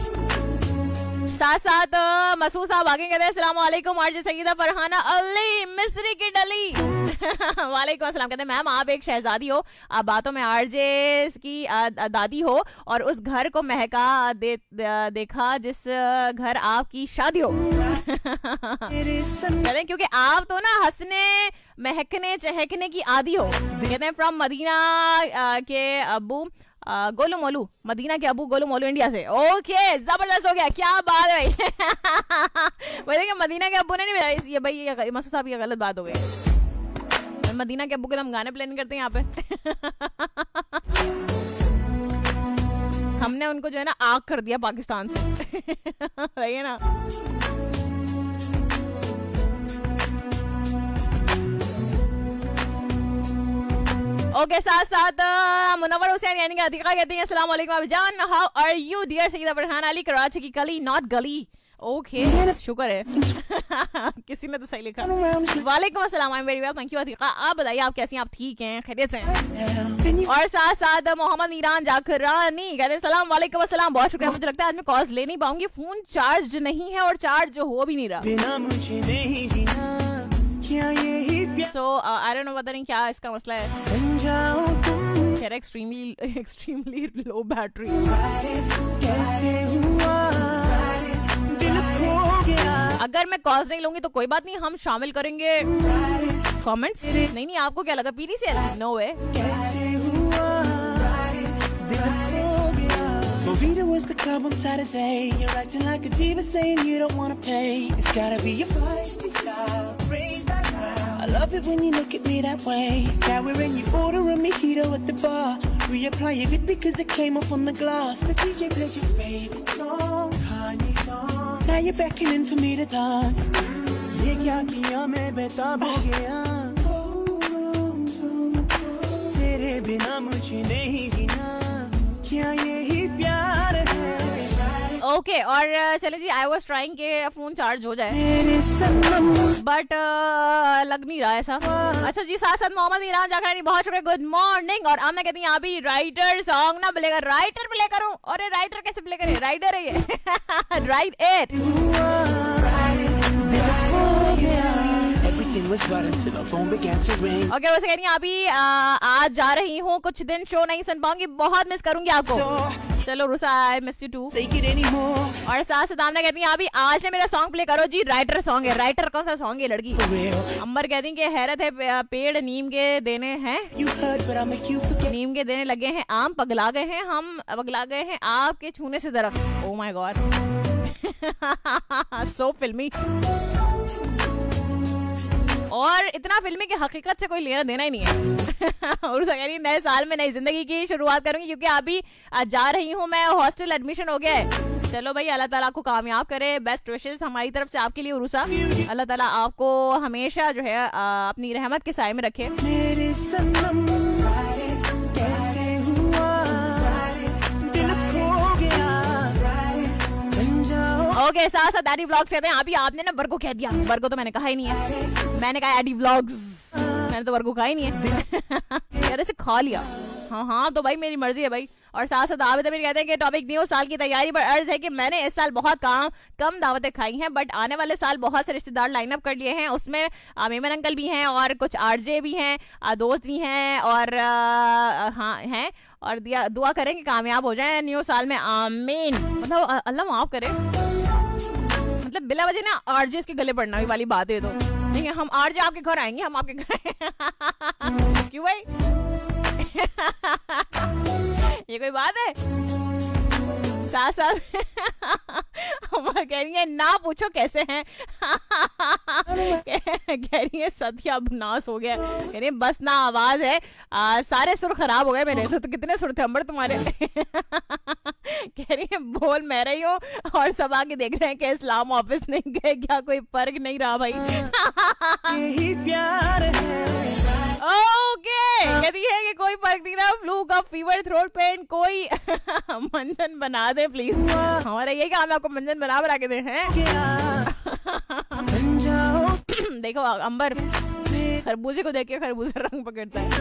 साथ साथ मसूद साहब आगे कहते हैं अस्सलाम वालेकुम आरजे सईदा फरहाना अली मिस्री की डली। वालेकुम अस्सलाम। कहते हैं मैम आप एक शहजादी हो, आप बातों में आरजे की दादी हो और उस घर को महका दे, देखा जिस घर आपकी शादी हो। कहते हैं क्योंकि आप तो ना हंसने महकने चहकने की आदी हो। कहते हैं फ्रॉम मदीना के अबू गोलू मोलू, मदीना के अबू गोलू मोलू इंडिया से। ओके जबरदस्त हो गया, क्या बात है भाई। देखिए मदीना के अबू ने नहीं, ये भाई ये मसूद साहब ये गलत बात हो गई। मदीना के अबू के हम गाने प्लान करते हैं यहाँ पे। हमने उनको जो है ना आग कर दिया पाकिस्तान से। सही है ना। ओके okay, साथ साथ मुनव्वर हुसैन यानी कि अतीका कहती हैं अस्सलाम वालेकुम अबीजान, how are you dear Saeeda Farhan Ali, Karachi की गली नॉट गली। ओके okay, शुक्र है किसी ने तो सही लिखा। वालेकुम अस्सलाम, I am very well thank you Atika. आप बताइए आप कैसी हैं, आप ठीक हैं, खैरियत से हैं? और साथ साथ मोहम्मद ईरान जाखरानी कहते हैं सलाम वालेकुम अस्सलाम, बहुत शुक्रिया। मुझे लगता है आज मैं कॉल्स ले नहीं पाऊंगी, फोन चार्ज नहीं है और चार्ज हो भी नहीं रहा। So uh, I don't know पता नहीं क्या इसका मसला है। खैर एक्सट्रीमली एक्सट्रीमली लो बैटरी। अगर मैं कॉल्स नहीं लूंगी तो कोई बात नहीं, हम शामिल करेंगे कमेंट्स। नहीं नहीं आपको क्या लगा पीरी से? No way. Movida was the club on Saturday. You're acting like a diva saying you don't wanna pay. It's gotta be your feisty style. Raise that crowd. I love it when you look at me that way. Now we're in your order a mojito at the bar. Reapply your lip because it came off on the glass. The D J plays your favorite song, Kanye song. Now you're beckoning for me to dance. ये क्या किया मैं बेताब हो गया. तेरे बिना मुझे नहीं जीना. क्या यही प्यार है? ओके okay, और चले जी, आई वॉज ट्राइंग के फोन चार्ज हो जाए बट uh, लग नहीं रहा ऐसा। अच्छा जी, साथ साथ मोहम्मद ईरान जाखरानी बहुत शुक्रिया, गुड मॉर्निंग। और आमना कहती हैं अभी राइटर सॉन्ग ना प्ले कर। राइटर प्ले करूं? और राइटर कैसे प्ले करें? राइटर है ये। Right it. ओके वैसे कह रही हैं अभी आ, आज जा रही हूँ, कुछ दिन शो नहीं सुन पाऊंगी, बहुत मिस करूंगी आपको। चलो Rusa, I miss you too. और साथ साथ आमना कहती हैं अभी आज ने मेरा सॉन्ग प्ले करो जी। राइटर सॉन्ग है। राइटर कौन सा सॉन्ग है लड़की? अंबर कहती हैं कि हैरत है पेड़ नीम के देने हैं, नीम के देने लगे हैं आम, पगला गए हैं हम, पगला गए हैं आपके छूने से दरख्त। ओ माय गॉड, सो फिल्मी। और इतना फिल्मी की हकीकत से कोई लेना देना ही नहीं है। और नए साल में नई जिंदगी की शुरुआत करूंगी क्योंकि अभी जा रही हूँ मैं, हॉस्टल एडमिशन हो गया है। चलो भाई, अल्लाह ताला आपको कामयाब करे, बेस्ट विशेस हमारी तरफ से आपके लिए उरुसा। अल्लाह ताला आपको हमेशा जो है अपनी रहमत के साए में रखे। ओके okay, साथ साथ एडी व्लॉग्स कहते हैं अभी आपने ना वर्गो कह दिया। वर्गो तो मैंने कहा ही नहीं है, मैंने कहा एडी व्लॉग्स, मैंने तो वर्गो कहा ही नहीं है। यार ऐसे खा लिया। हाँ हाँ तो भाई मेरी मर्जी है भाई। और साथ साथ आबिद अमीर कहते हैं कि टॉपिक न्यू साल की तैयारी पर अर्ज है कि मैंने इस साल बहुत काम कम दावतें खाई हैं, बट आने वाले साल बहुत से रिश्तेदार लाइन अप कर लिए हैं। उसमें मेमन अंकल भी हैं और कुछ आरजे भी हैं, दोस्त भी हैं और आ, हाँ हैं। और दिया दुआ करें कि कामयाब हो जाए न्यू साल में, आमीन। मतलब अल्लाह माफ करे, मतलब बिला वजह ना आरजे के गले पड़ना वाली बात है। तो ठीक है, हम आरजे आपके घर आएंगे, हम आपके घर। क्यों भाई? ये कोई बात है? साथ साथ अमर कह रही है ना पूछो कैसे हैं। कह रही है सत्यानाश हो गया। कह रही है बस ना आवाज है, आ, सारे सुर खराब हो गए मेरे। तो, तो कितने सुर थे अमर तुम्हारे? कह रही है बोल मैं रही हूँ और सब आके देख रहे हैं कि इस्लाम ऑफिस नहीं गए क्या, कोई फर्क नहीं रहा भाई। यही प्यार है। ओके कहती है कि कोई फर्क नहीं रहा, फ्लू का फीवर, थ्रोट पेन, कोई मंजन बना दे प्लीज। हमारा ये काम है आपको मंजन बना बना के दे हैं। देखो अंबर खरबूजे को देख के खरबूजा रंग पकड़ता है।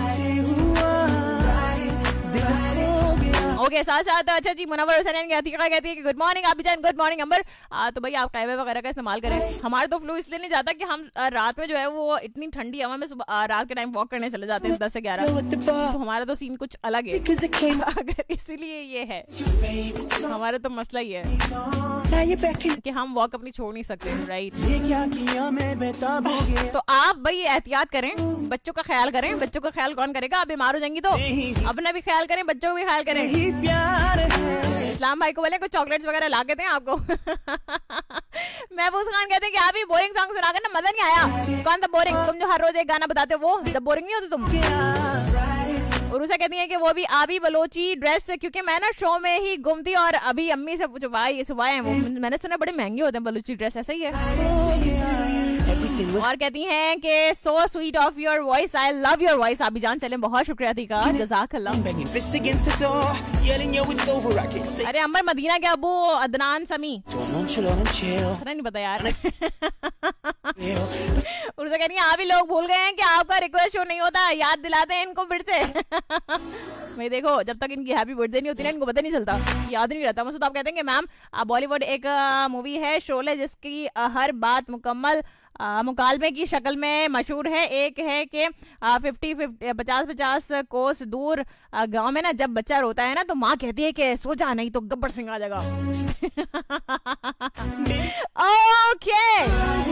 ओके okay, साथ साथ अच्छा जी मुनव्वर हुसैन कहती है कि गुड मॉर्निंग आप जान, गुड मॉर्निंग अंबर। आ, तो भाई आप कहवे वगैरह का इस्तेमाल करें। हमारे तो फ्लू इसलिए नहीं जाता कि हम आ, रात में जो है वो इतनी ठंडी हवा में सुबह आ, रात के टाइम वॉक करने चले जाते हैं दस से ग्यारह। तो हमारा तो सीन कुछ अलग है, अगर इसीलिए ये है हमारा तो मसला ही है कि हम वॉक अपनी छोड़ नहीं सकते। राइट, तो आप भाई एहतियात करें, बच्चों का ख्याल करें। बच्चों का ख्याल कौन करेगा? आप बीमार हो जाएंगी तो अपना भी ख्याल करें, बच्चों का भी ख्याल करें। इस्लाम भाई को बोले कुछ चॉकलेट्स वगैरह ला के दें आपको। महबूज खान कहते हैं कि आप ही बोरिंग सॉन्ग सुना कर ना मजा नहीं आया। कौन सा बोरिंग? तुम जो हर रोज एक गाना बताते हो वो जब बोरिंग नहीं होते तुम। और उसे कहती है कि वो भी आबी बलोची ड्रेस, क्योंकि मैं ना शो में ही गुम थी और अभी अम्मी से पूछो भाई सुबह है वो, मैंने सुना बड़े महंगे होते हैं बलोची ड्रेस, ऐसा ही है। और कहती हैं कि so sweet of your voice, I love your voice. आप भी जान चले, बहुत शुक्रिया थी का, जज़ाकल्लाह। अरे अमर मदीना के अबू अदनान समी नहीं पता यार। उनसे कह रही है आप ही लोग भूल गए हैं कि आपका रिक्वेस्ट शो नहीं होता, याद दिलाते हैं इनको फिर से। भाई देखो जब तक इनकी हैप्पी बर्थडे नहीं होती ना इनको पता नहीं चलता, याद नहीं रहता। मसूद आप कहते हैं कि मैम बॉलीवुड एक मूवी है शोले जिसकी हर बात मुकम्मल मुकालमे की शक्ल में मशहूर है। एक है कि फिफ्टी फिफ्टी पचास पचास कोस दूर गांव में ना जब बच्चा रोता है ना तो माँ कहती है कि सो जा नहीं तो गब्बर सिंह आ जाएगा। ओके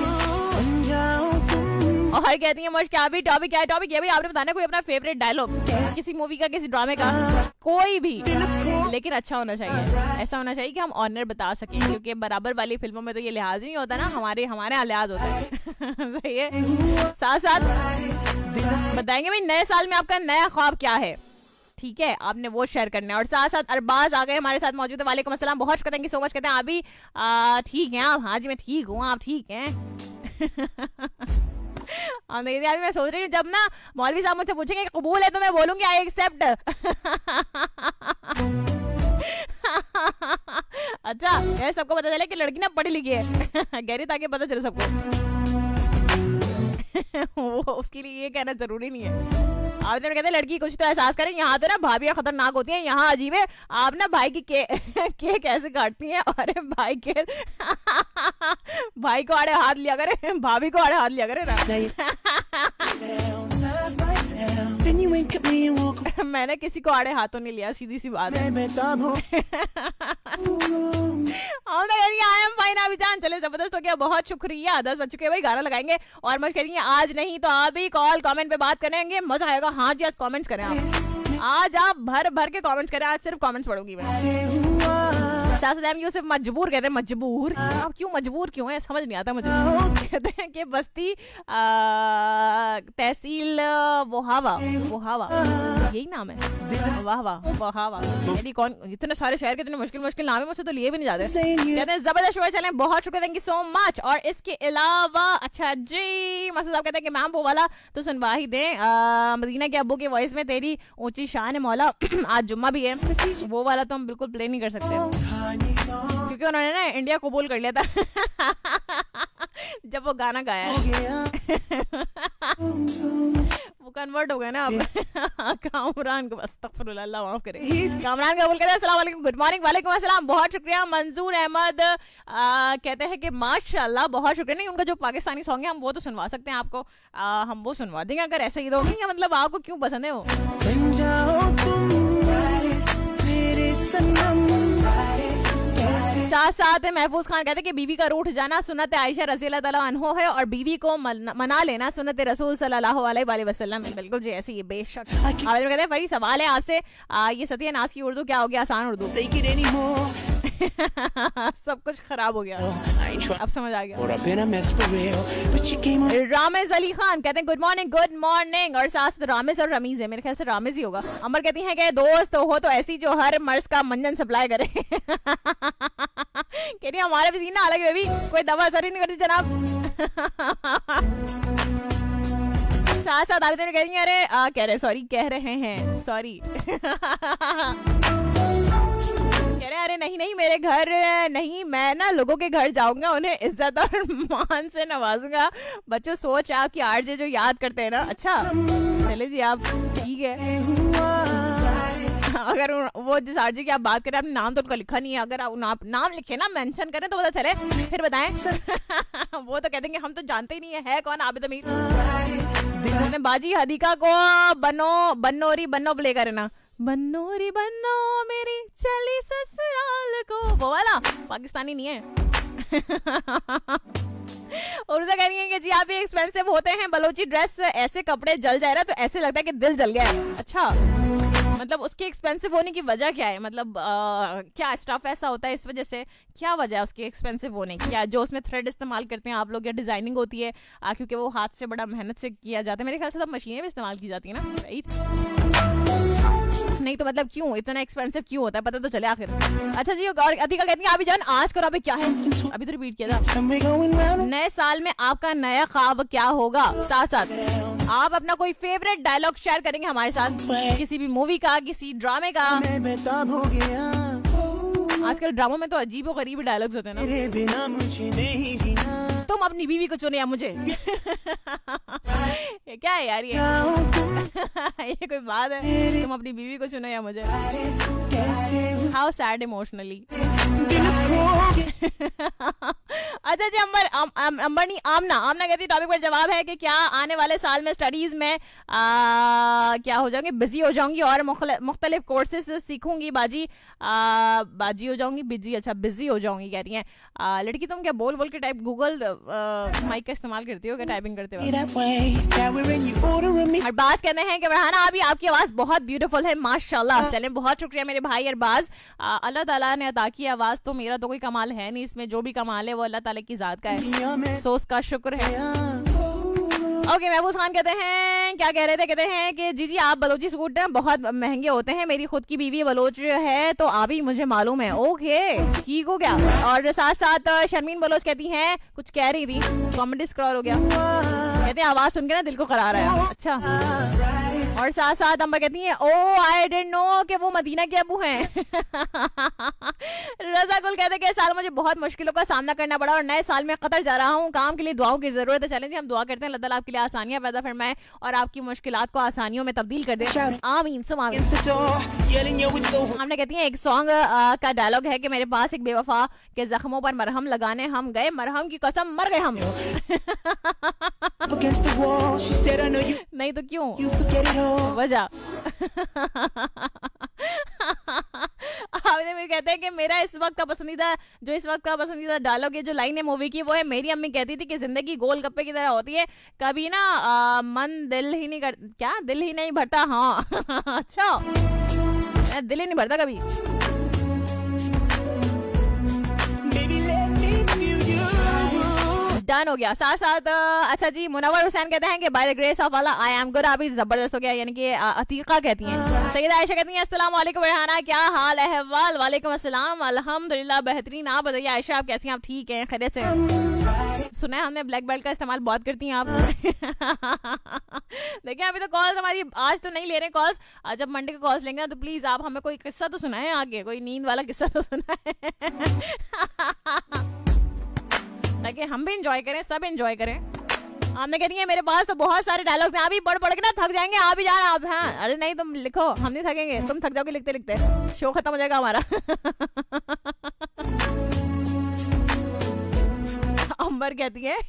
और कहती है मुश्किल अभी टॉपिक क्या है? टॉपिक ये भाई आपने बताना कोई अपना फेवरेट डायलॉग किसी मूवी का, किसी ड्रामे का, कोई भी, लेकिन अच्छा होना चाहिए। ऐसा होना चाहिए कि हम ऑनर बता सकें, क्योंकि बराबर वाली फिल्मों में तो ये लिहाज नहीं होता ना, हमारे हमारे यहाँ लिहाज होता है। सही है। साथ साथ बताएंगे भाई नए साल में आपका नया ख्वाब क्या है, ठीक है, आपने वो शेयर करना है। और साथ साथ अरबाज आ गए हमारे साथ मौजूद है। वालेकुम अस्सलाम, बहुत शुक्रिया, थैंक यू सो मच। कहते हैं आप भी ठीक हैं? आप? हाँ जी मैं ठीक हूँ, आप ठीक हैं? नहीं अभी मैं सोच रही हूँ जब ना मौलवी साहब मुझसे पूछेंगे कि कबूल है तो मैं बोलूंगी आई एक्सेप्ट। अच्छा ये सबको पता चले कि लड़की ना पढ़ी लिखी है। गहरी ताकि पता चले सबको। वो उसके लिए ये कहना जरूरी नहीं है। आप तो कहते हैं लड़की कुछ तो एहसास करें, यहाँ तो ना भाभियां खतरनाक होती हैं, यहाँ अजीब है। आप ना भाई की के, के कैसे काटती हैं? और भाई के भाई को आड़े हाथ लिया करे, भाभी को आड़े हाथ लिया करे ना। मैंने किसी को आड़े हाथों नहीं लिया, सीधी सी बात है। चले जबरदस्त हो गया, बहुत शुक्रिया। दस बज चुके भाई, गाना लगाएंगे और मत करिए आज नहीं तो आप भी कॉल कमेंट पे बात करेंगे, मजा आएगा। हाँ जी आज कमेंट्स करें आप, आज आप भर भर के कमेंट्स करें, आज सिर्फ कमेंट्स पढ़ूंगी मैं। यूसुफ मजबूर कहते हैं, मजबूर आप क्यों मजबूर क्यों है समझ नहीं आता मुझे। कहते हैं कि बस्ती तहसील वोहावा, वोहावा यही नाम है, वाह वाह वोहावा। कौन इतने सारे शहर के इतने मुश्किल मुश्किल नाम है, मुझसे तो लिए भी नहीं जाते। कहते हैं जबरदस्त शो चलें, बहुत शुक्रिया, थैंक यू सो मच। और इसके अलावा अच्छा जी मसूद आप कहते हैं कि मैम वो वाला तो सुनवा ही दें, मदीना के अब्बू की वॉइस में तेरी ऊंची शान है मौला। आज जुम्मा भी है, वो वाला तो हम बिल्कुल प्ले नहीं कर सकते क्योंकि उन्होंने ना इंडिया कबूल कर लिया था जब वो गाना गाया है। वो कन्वर्ट हो गया ना अब। कामरान को अस्तगफिरुल्लाह, अल्लाह माफ करे। कामरान कबूल कहते हैं अस्सलाम वालेकुम, गुड मॉर्निंग। वालेकुम अस्सलाम, बहुत शुक्रिया। मंजूर अहमद कहते हैं कि माशाल्लाह, बहुत शुक्रिया। नहीं उनका जो पाकिस्तानी सॉन्ग है हम वो तो सुनवा सकते हैं आपको, आ, हम वो सुनवा देंगे अगर ऐसा ही तो नहीं है। मतलब आपको क्यों पसंद है वो? साथ साथ साथ महफूज खान कहते हैं कि बीवी का रूठ जाना सुन्नत आयशा रज़ी अल्लाह ताला अन्हो है और बीवी को मना लेना सुन्नत रसूल सल्लल्लाहु अलैहि वसल्लम। बिल्कुल जी ऐसी बेशक। आवेद कहते हैं बड़ी सवाल है आपसे, ये सत्यानाश की उर्दू क्या हो गया आसान उर्दू? सब कुछ खराब हो गया, अब समझ आ गया। रामेज अली खान कहते हैं गुड मॉर्निंग गुड मॉर्निंग और साथ रामेज और रमीज है, मेरे ख्याल से रामेज ही होगा। अमर कहती हैं कि दोस्त हो तो ऐसी जो हर मर्ज का मंजन सप्लाई करे। कहती है हमारे भी ना अलग बेबी कोई दवा असर ही नहीं करती जनाब। साथ साथ आवेदन कह रही है अरे आ, कह रहे सॉरी कह रहे हैं सॉरी कह रहे अरे नहीं नहीं मेरे घर नहीं, मैं ना लोगों के घर जाऊंगा, उन्हें इज्जत और मान से नवाजूंगा। बच्चों सोच आपकी आरजे जो याद करते हैं ना, अच्छा चले जी आप ठीक है। अगर वो जिस आरजे की आप बात करें आपने नाम तो उनका लिखा नहीं है, अगर आप नाम, नाम लिखे ना मेंशन करें तो पता चले, फिर बताएं। वो तो कह देंगे हम तो जानते ही नहीं है, है कौन आबिद अमीर। बाजी हदीका को बनो बन्नोरी बन्नो प्ले करे ना, बन्नोरी बन्नो मेरी चली ससुराल को, वो वाला पाकिस्तानी नहीं है। और उसे कह रही है कि जी आप भी एक्सपेंसिव होते हैं, बलोची ड्रेस ऐसे कपड़े जल जाए ना तो ऐसे लगता है कि दिल जल गया है। अच्छा मतलब उसके एक्सपेंसिव होने की वजह क्या है? मतलब आ, क्या स्टफ ऐसा होता है इस वजह से? क्या वजह है उसके एक्सपेंसिव होने की? क्या जो उसमें थ्रेड इस्तेमाल करते हैं आप लोग या डिजाइनिंग होती है आ, क्योंकि वो हाथ से बड़ा मेहनत से किया जाता है, मेरे ख्याल से तब मशीनें भी इस्तेमाल की जाती है ना, राइट? नहीं तो मतलब क्यों इतना एक्सपेंसिव क्यों होता है, पता तो चले आखिर। अच्छा जी और अधिका कहती है अभी जान आज करो, अभी क्या है अभी तो रिपीट किया था। नए साल में आपका नया ख्वाब क्या होगा? साथ साथ आप अपना कोई फेवरेट डायलॉग शेयर करेंगे हमारे साथ, किसी भी मूवी का, किसी ड्रामे का। आजकल ड्रामों में तो अजीब और गरीब डायलॉग्स होते हैं ना। तुम अपनी बीवी को चुने या मुझे। ये क्या है यार ये? ये कोई बात है? तुम अपनी बीवी को चुने या मुझे? How sad emotionally. अच्छा जी अंबर अंबर नहीं आमना आमना कहती टॉपिक पर जवाब है कि क्या आने वाले साल में स्टडीज में आ, क्या हो जाऊंगी, बिजी हो जाऊंगी और मुख्तलिफ कोर्सेज सीखूंगी। बाजी आ, बाजी हो जाऊंगी बिजी, अच्छा बिजी हो जाऊंगी कह रही है। आ, लड़की तुम क्या बोल बोल के टाइप गूगल माइक का इस्तेमाल करती हो क्या टाइपिंग करते हो? और बाज कहते हैं कि बढ़ाना अभी आपकी आवाज बहुत ब्यूटीफुल है माशाल्लाह। चले बहुत शुक्रिया मेरे भाई अरबाज, अल्लाह ताला ने अता की आवाज, तो मेरा तो कोई कमाल है नहीं, इसमें जो भी कमाल है वो अल्लाह ताला की जात का है, सो उसका शुक्र है। ओके महबूज खान कहते हैं क्या कह रहे थे, कहते हैं कि जी जी आप बलोची सूट बहुत महंगे होते हैं, मेरी खुद की बीवी बलोच है तो आप ही मुझे मालूम है। ओके ठीक हो गया। और साथ साथ शर्मीन बलोच कहती हैं कुछ कह रही थी, कमेंट स्क्रॉल हो गया, कहते हैं आवाज सुन के ना दिल को करार आया। अच्छा और साथ साथ अंबर कहती हैं ओ आई डिडंट नो कि वो मदीना के अबू हैं। रजा गुल कहते हैं कि साल मुझे बहुत मुश्किलों का सामना करना पड़ा और नए साल में कतर जा रहा हूँ, काम के लिए दुआओं की जरूरत है। चलें जी हम दुआ करते हैं अल्लाह ताला आपके लिए आसानियां पैदा फरमाए और आपकी मुश्किलात को आसानियों में तब्दील कर दे, आमीन सुम आमीन। हमने कहती हैं एक सॉन्ग का डायलॉग है कि मेरे पास एक बेवफा के जख्मों पर मरहम लगाने हम गए, मरहम की कसम मर गए हम। नहीं तो क्यों वजह। आपने कहते हैं कि मेरा इस वक्त का पसंदीदा जो इस वक्त का पसंदीदा डायलॉग है जो लाइन है मूवी की वो है, मेरी अम्मी कहती थी कि जिंदगी गोल गप्पे की तरह होती है, कभी ना आ, मन दिल ही नहीं कर क्या दिल ही नहीं भरता। हाँ अच्छा दिल ही नहीं भरता कभी। डन हो गया। साथ साथ अच्छा जी मुनव्वर हुसैन कहते हैं कि by the grace of Allah I am good. अभी जबरदस्त हो गया, यानी कि अतीका कहती हैं। सैयदा आयशा कहती हैं अस्सलाम वालेकुम रेहाना क्या हाल है अहवाल? वालेकुम अस्सलाम अल्हम्दुलिल्लाह बेहतरीन। आप बताइए आयशा आप कैसी हैं? आप ठीक हैं खैरियत से? सुना है हमने ब्लैक बेल्ट का इस्तेमाल बहुत करती हैं आप। देखिए अभी तो कॉल्स हमारी आज तो नहीं ले रहे कॉल्स, जब मंडे के कॉल्स लेंगे ना तो प्लीज आप हमें कोई किस्सा तो सुनाएं, आगे कोई नींद वाला किस्सा तो सुनाएं ताकि हम भी एंजॉय करें, सब एंजॉय करें। हमने कह रही है मेरे पास तो बहुत सारे डायलॉग्स हैं, आप भी पढ़ पढ़ के ना थक जाएंगे, आप भी जाना आप। हाँ अरे नहीं तुम लिखो, हम नहीं थकेंगे, तुम थक जाओगे लिखते लिखते, शो खत्म हो जाएगा हमारा। अंबर कहती है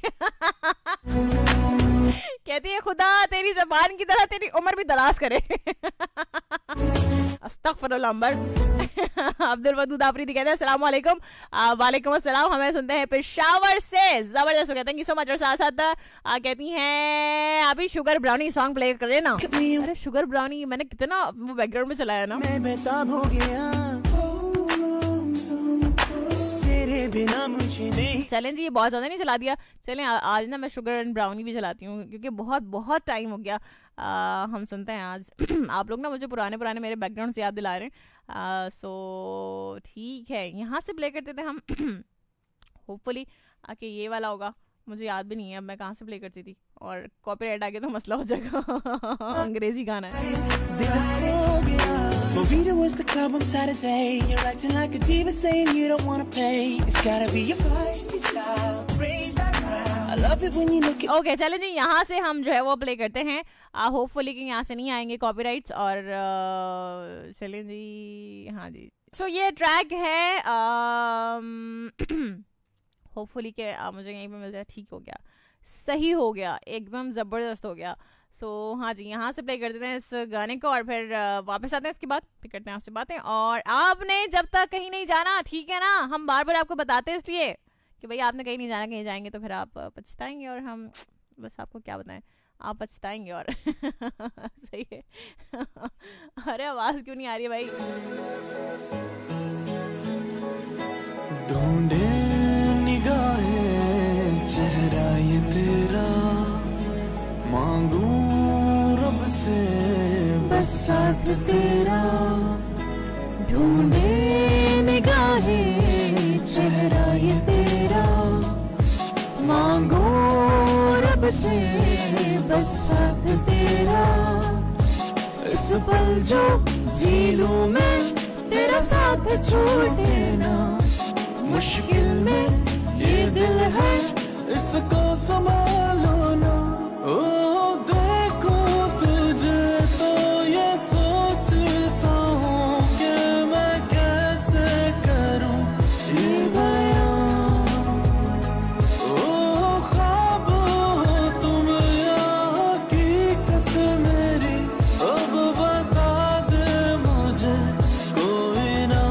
कहती है खुदा तेरी ज़बान की तरह तेरी उम्र भी दराज करे। अस्तगफिरुल्लाह अंबर। अब्दुल वदूद आफरीदी कहते हैं अस्सलाम वालेकुम। वालेकुम अस्सलाम, हमें सुनते हैं पेशावर से, जबरदस्त हो गया, थैंक यू सो मच। और साथ साथ आ, कहती हैं अभी शुगर ब्राउनी सॉन्ग प्ले कर रहे ना। अरे शुगर ब्राउनी मैंने कितना वो बैकग्राउंड में चलाया ना। मैं बेताब हो गया तेरे बिना मुझे नहीं। चलें जी, ये बहुत ज़्यादा नहीं चला दिया। चलें आज ना मैं शुगर एंड ब्राउनी भी चलाती हूँ क्योंकि बहुत बहुत टाइम हो गया। आ, हम सुनते हैं आज। आप लोग ना मुझे पुराने पुराने मेरे बैकग्राउंड से याद दिला रहे हैं। सो ठीक है, यहाँ से प्ले करते थे हम। होपफुली आके ये वाला होगा, मुझे याद भी नहीं है अब मैं कहाँ से प्ले करती थी, और कॉपीराइट आ गया तो मसला हो जाएगा। अंग्रेजी गाना है। Movida was the club on Saturday. You're acting like a diva, saying you don't wanna pay. It's gotta be your feisty style. Raise that crowd. I love it when you look at. Okay, चलें जी, यहाँ से हम जो है वो प्ले करते हैं। होपफुली कि यहाँ से नहीं आएंगे कॉपीराइट्स। और uh, चलें जी, हाँ जी। सो so, ये ट्रैक है होपफुली के uh, मुझे यहीं पे मिल जाए। ठीक हो गया, सही हो गया, एकदम ज़बरदस्त हो गया। सो so, हाँ जी, यहाँ से प्ले कर देते हैं इस गाने को और फिर वापस आते हैं। इसके बाद फिर करते हैं आपसे बातें। और आपने जब तक कहीं नहीं जाना, ठीक है ना, हम बार बार आपको बताते हैं इसलिए कि भाई आपने कहीं नहीं जाना, कहीं जाएंगे तो फिर आप पछताएंगे, और हम बस आपको क्या बताएं, आप पछताएंगे। और सही है। अरे आवाज़ क्यों नहीं आ रही है भाई? ढूंढे निगाहें चेहरा ये तेरा, मांगू रब से बस साथ तेरा। ढूंढे निगाहें चेहरा ये तेरा, मांगू रब से बस साथ तेरा। इस पल जो जी लूं मैं तेरा साथ छूटे ना, मुश्किल में ये दिल है इसको संभालो ना। ओ देखो तुझे तो ये सोचता हूँ कि मैं कैसे करूँ ये बयां। ओ ख्वाब हो तुम या हकीकत मेरी, अब बता दे मुझे कोई ना।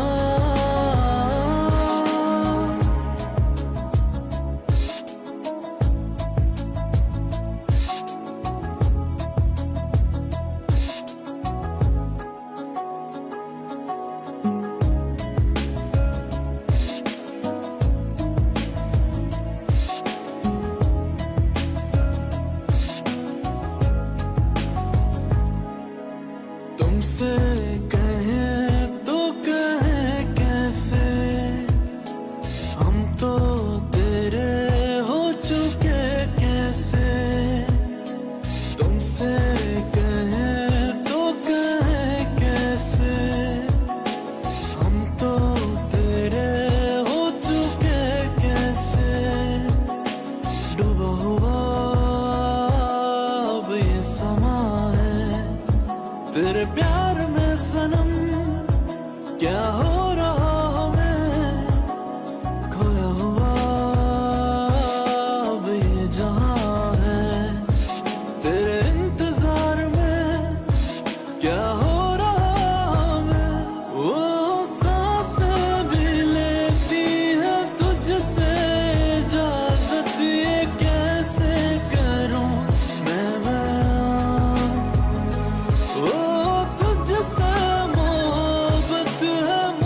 तुमसे कहें तो कहें कैसे, हम तो तेरे हो चुके कैसे। तुमसे कहें तो कहें कैसे, हम तो तेरे हो चुके कैसे। डूबा हुआ अब ये समा है तेरे प्यार में सनम, क्या हो रहा हमें खोया हुआ अब ये जहां है। तेरे इंतजार में क्या हो रहा हमें, वो सांसें भी लेती है तुझसे इजाजत, ये कैसे करूं मैं बयां। ओ तुझसे मोहब्बत है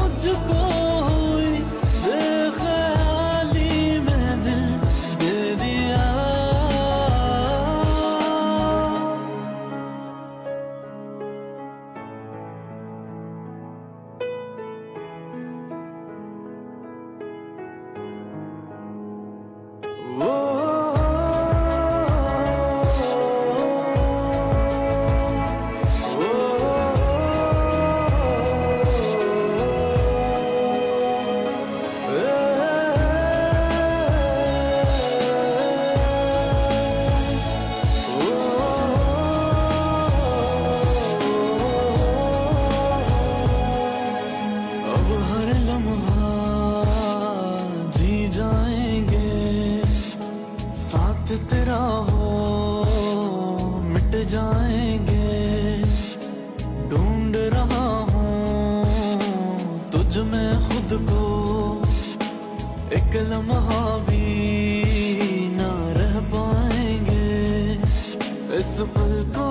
लम्हा भी ना रह पाएंगे, इस पल को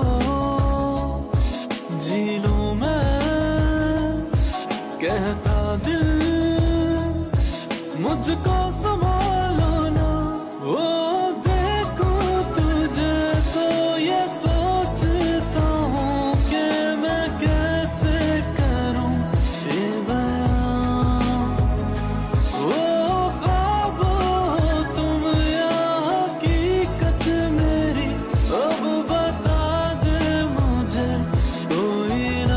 जी लूं मैं, कहता दिल मुझको संभालो ना। ओ देखूं तुझे तो ये सोचता हूँ कि मैं कैसे करूँ ये बयां। ओ ख्वाब हो तुम या हकीकत मेरी, अब बता दे मुझे कोई ना।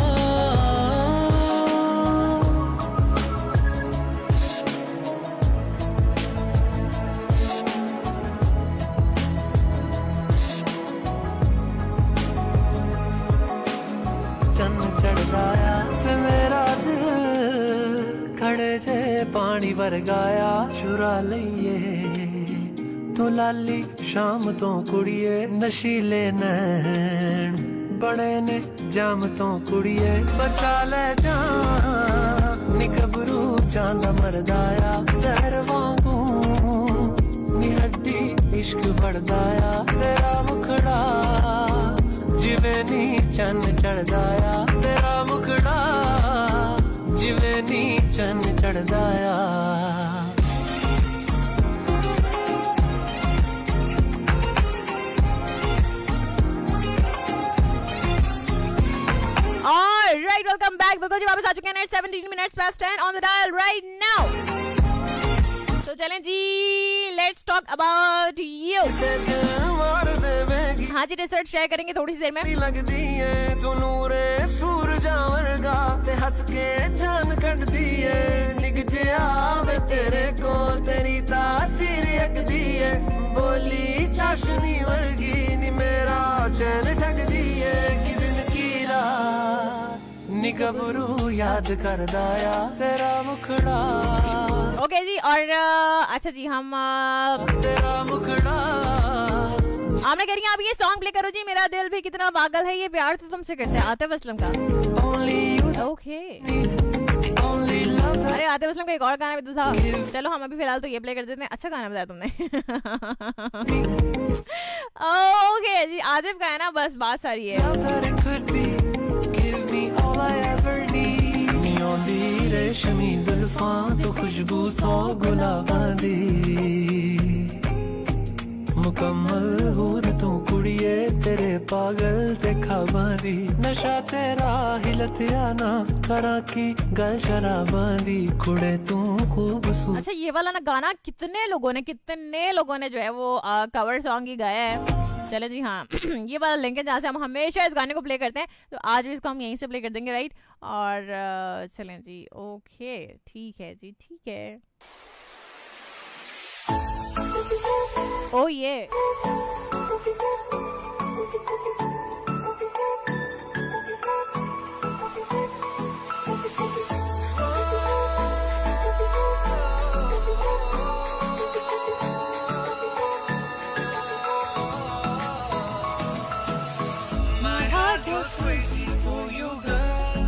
चन्न चढ़ाया ते मेरा दिल खड़े जे पानी वरगाया, चुरा लईए तू लाली शाम तो कुड़िए, नशीले नैन बड़े ने जाम तो कुड़िए, बचा ले जान निकबरू चांदा मरदाया, जहर वांगू निहड्डी इश्क बढ़दाया, तेरा मुखड़ा जिवें नी चन्न चढ़दाया, तेरा मुखड़ा जिवें नी चन्न चढ़दाया। Alright, welcome back. बिल्कुल जी वापस आ चुके हैं. seventeen minutes past ten on the dial right now. So चलें जी, let's talk about you. हाँ जी, रिसर्च शेयर करेंगे थोड़ी सी देर में. लगदी है तू नूरे सूरजा वर्गा, ते हंस के जान कट दी है, निक जिया वे तेरे को तेरी तासीर यकदी है, बोली चाशनी वर्गी नी मेरा चैन ठग दी है, कि दिन की रात निकबरू याद कर दाया, तेरा मुखड़ा. ओके okay जी, और अच्छा जी, हम तेरा मुखड़ा आपने कह रही हैं आप ये सॉन्ग प्ले करो जी, मेरा दिल भी कितना पागल है, ये प्यार तो तुमसे करते हैं, आतिफ असलम का. ओके, अरे आतिफ असलम का एक और गाना भी तो था. चलो हम अभी फिलहाल तो ये प्ले कर देते हैं. अच्छा गाना बताया तुमने. ओके जी, आतिफ का है ना, बस बात सारी है. रेशमी जुल्फां तो खुशबू सौ गुलाबां दी, मुकम्मल हूर तू कुड़िए तेरे पागल ते खाबां दी, नशा तेरा हिलतिया ना करा की गल शराबां दी, कुड़े तू खूबसूरत. अच्छा, ये वाला ना गाना कितने लोगों ने कितने लोगों ने जो है वो आ, कवर सॉन्ग ही गाया है. चले जी, हाँ. ये वाला लिंक है जहाँ से हम हमेशा इस गाने को प्ले करते हैं, तो आज भी इसको हम यहीं से प्ले कर देंगे, राइट. और चलें जी, ओके, ठीक है जी, ठीक है. ओ ये crazy for you, girl.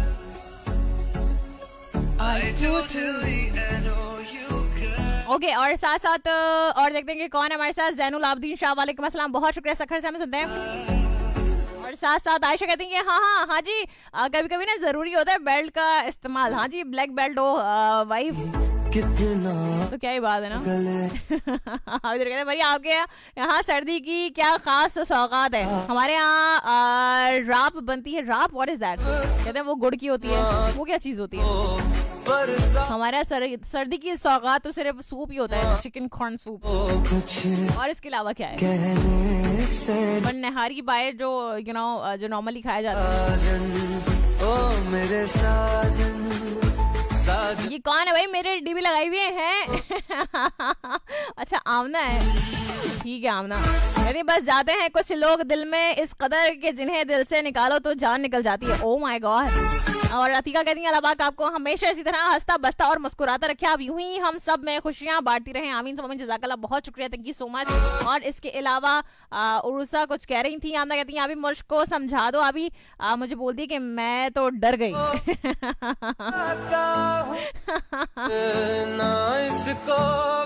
I do till the end, oh you girl. Okay okay, और साथ साथ और देखते हैं कि कौन है हमारे साथ. जैनुल आबदीन शाह, वालेकुम अस्सलाम, बहुत शुक्रिया. सखर से हमें सुनते हैं. और साथ साथ आयशा कहती है हाँ हाँ हाँ जी, कभी कभी ना जरूरी होता है बेल्ट का इस्तेमाल. हाँ जी, ब्लैक बेल्ट हो वाइफ कितना तो क्या ही बात है ना. इधर कहते हैं भाई आपके यहाँ सर्दी की क्या खास सौगात है. हमारे यहाँ राप बनती है. Rap, what is that? कहते हैं वो गुड़ की होती है. वो क्या चीज होती है? हमारे यहाँ सर, सर्दी की सौगात तो सिर्फ सूप ही होता है, चिकन कॉर्न सूप. और इसके अलावा क्या है? पर नहारी बाय जो यू नो जो नॉर्मली खाया जाता है. ओ मेरे साजन, ये कौन है भाई? मेरे डीबी लगाई हुए हैं. अच्छा, आमना है. ठीक है आमना. यानी बस जाते हैं कुछ लोग दिल में इस कदर के जिन्हें दिल से निकालो तो जान निकल जाती है. Oh my god. और अतीका कहती है अल्लाह पाक आपको हमेशा इसी तरह हंसता बसता और मुस्कुराता रखे. आप यूं ही हम सब में खुशियां बांटती रहें. आमीन सब आमीन. जज़ाकल्लाह, बहुत शुक्रिया, थैंक यू सो मच. और इसके अलावा उर्सा कुछ कह रही थी. आमना कहती है अभी मुझको समझा दो. अभी आ, मुझे बोलती कि मैं तो डर गई. ना इसको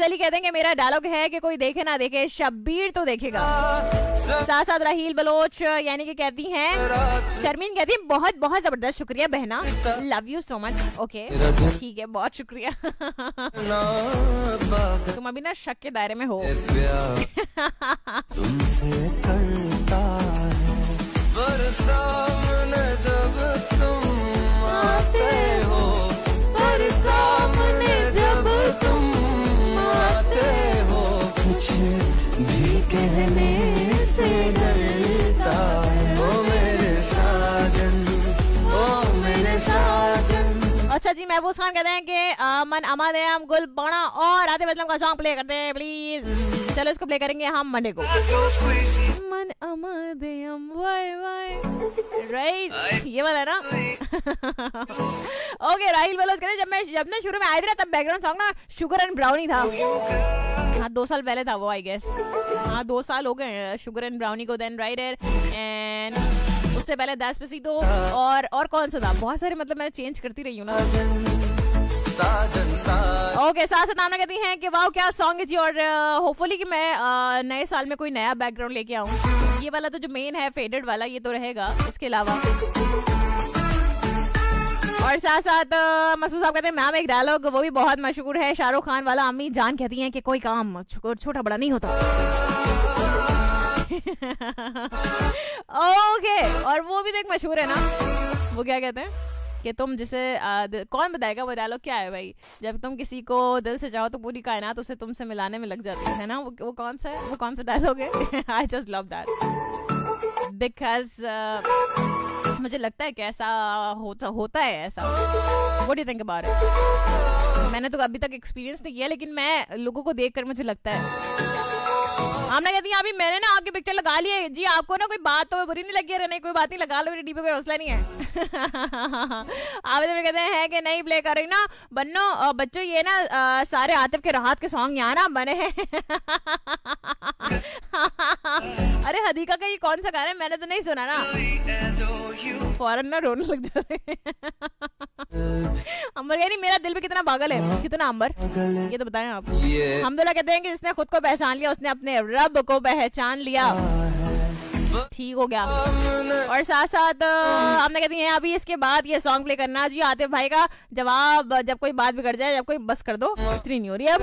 अली कहते हैं कि मेरा डायलॉग है कि कोई देखे ना देखे, शब्बीर तो देखेगा। साथ साथ राहील बलोच यानी कि कहती हैं, शर्मीन कहती है बहुत बहुत जबरदस्त शुक्रिया बहना, love you so much. Okay ठीक है, बहुत शुक्रिया। तुम अभी ना शक के दायरे में हो। तुमसे करता है सामने जब तुम आते हो, पर सामने जब तुम आते हो, कुछ भी कहने से डरता है। ओ मेरे साजन, ओ मेरे साजन। अच्छा जी, महबूब खान कहते हैं कि अमन अमादयम गुल बाणा और आतिफ असलम का सॉन्ग प्ले करते हैं प्लीज। चलो इसको प्ले करेंगे हम मंडे को। मन अमादयम वाई वाई, राइट ये वाला ना। ओके राहिल बलोच कहते हैं जब मैं जब मैं शुरू में आया था तब बैकग्राउंड सॉन्ग ना शुगर एंड ब्राउनी था। हाँ दो साल पहले था वो आई गेस। हाँ दो साल हो गए शुगर एंड ब्राउनी को। देन राइडर एंड उससे पहले डेस्पेसितो और और कौन सा था, बहुत सारे मतलब मैं चेंज करती रही हूँ ना। ओके साथ साथ नामना कहती हैं कि वाह क्या सॉन्ग है जी, और होपफुली कि मैं uh, नए साल में कोई नया बैकग्राउंड लेके आऊँ। ये वाला तो जो मेन है फेडेड वाला ये तो रहेगा, इसके अलावा। और साथ साथ मसूद साहब कहते हैं मैम एक डायलॉग वो भी बहुत मशहूर है शाहरुख खान वाला, अम्मी जान कहती हैं कि कोई काम छोटा बड़ा नहीं होता। ओके और वो भी देख मशहूर है ना, वो क्या कहते हैं कि तुम जिसे कौन बताएगा वो डायलॉग क्या है भाई, जब तुम किसी को दिल से चाहो तो पूरी कायनात उसे तुमसे मिलाने में लग जाती है ना। वो, वो कौन सा है, वो कौन सा डायलॉग है? I just love that because मुझे लगता है कि ऐसा होता होता है ऐसा। What do you think about it? मैंने तो अभी तक एक्सपीरियंस नहीं किया, लेकिन मैं लोगों को देखकर मुझे लगता है। हमने कहती है अभी मैंने ना आगे पिक्चर लगा ली है जी, आपको ना कोई बात तो बुरी नहीं लगी है? नहीं कोई बात नहीं, लगा लो, मेरी डी पे कोई हौसला नहीं है। आप कहते हैं कि नहीं प्ले कर रही ना बन्नो बच्चों, ये ना आ, सारे आतिफ के राहत के सॉन्ग यहाँ ना बने हैं। अरे हदीका का ये कौन सा गाना है, मैंने तो नहीं सुना ना। फौरन ना रोने लग जाते। अंबर कह रही मेरा दिल भी कितना पागल है। कितना अंबर ये तो बताएं आप। हमदुल्ला कहते हैं कि जिसने खुद को पहचान लिया उसने अपने रब को पहचान लिया। ठीक हो गया। और साथ साथ हमने कहती हैं अभी इसके बाद ये सॉन्ग प्ले करना जी आतिफ भाई का जवाब, जब कोई बात बिगड़ जाए, जब कोई बस कर दो, इतनी नहीं हो रही अब।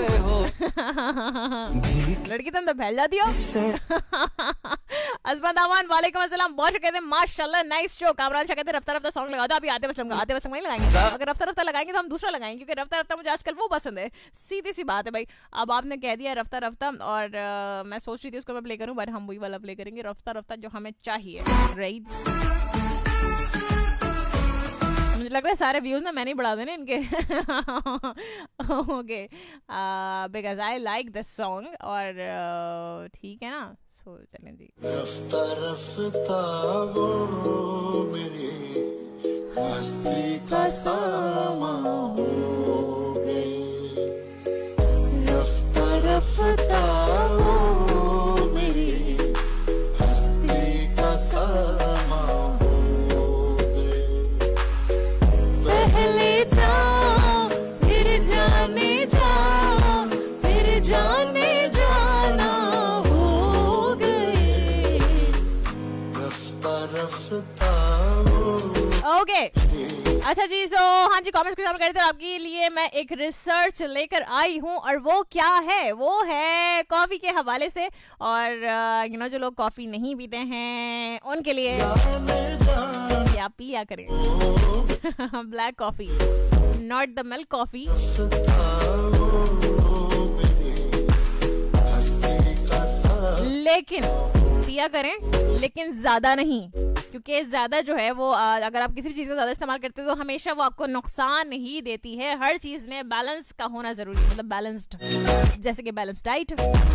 लड़की तुम तो फैल जाती हो। अजमत अमान वालेकुम अस्सलाम, बहुत कहते हैं माशाल्लाह नाइस शो। कामरान शाह कहते हैं रफ्ता रफ्ता सॉन्ग लगा दो। अभी आतिफ असलम का आतिफ असलम नहीं लगाएंगे, अगर रफ्ता रफ्ता लगाएंगे तो हम दूसरा लगाएंगे, क्योंकि रफ्ता रफ्ता मुझे आजकल वो पसंद है। सीधी सी बात है भाई, अब आपने कह दिया रफ्ता रफ्ता, और आ, मैं सोच रही थी उसको मैं प्ले करूं, बट हम वही वाला प्ले करेंगे रफ्ता रफ्ता जो हमें चाहिए, राइट। मुझे लग रहा है सारे व्यूज ना मैंने ही बढ़ा देने इनके। Okay because I like this song, और ठीक है ना, सो चलें जी। रफ्ता रफ्ता वो मेरी मस्ती का सामा हो गई, रफ्ता रफ्ता वो मेरी मस्ती का सामा हो गई। पहले जा फिर जाने जा, फिर जाने जाना हो गए, रफ्ता रफ्ता वो। ओके अच्छा जी, सो हाँ जी कमेंट्स के सामने कर थे आपके लिए मैं एक रिसर्च लेकर आई हूँ, और वो क्या है, वो है कॉफी के हवाले से। और यू नो जो लोग कॉफी नहीं पीते हैं उनके लिए क्या पिया करें black coffee, not the milk coffee. लेकिन पिया करें, लेकिन ज्यादा नहीं, क्योंकि ज्यादा जो है वो आ, अगर आप किसी भी चीज का ज्यादा इस्तेमाल करते हो तो हमेशा वो आपको नुकसान ही देती है। हर चीज में बैलेंस का होना जरूरी है, मतलब बैलेंस्ड, जैसे कि बैलेंस डाइट।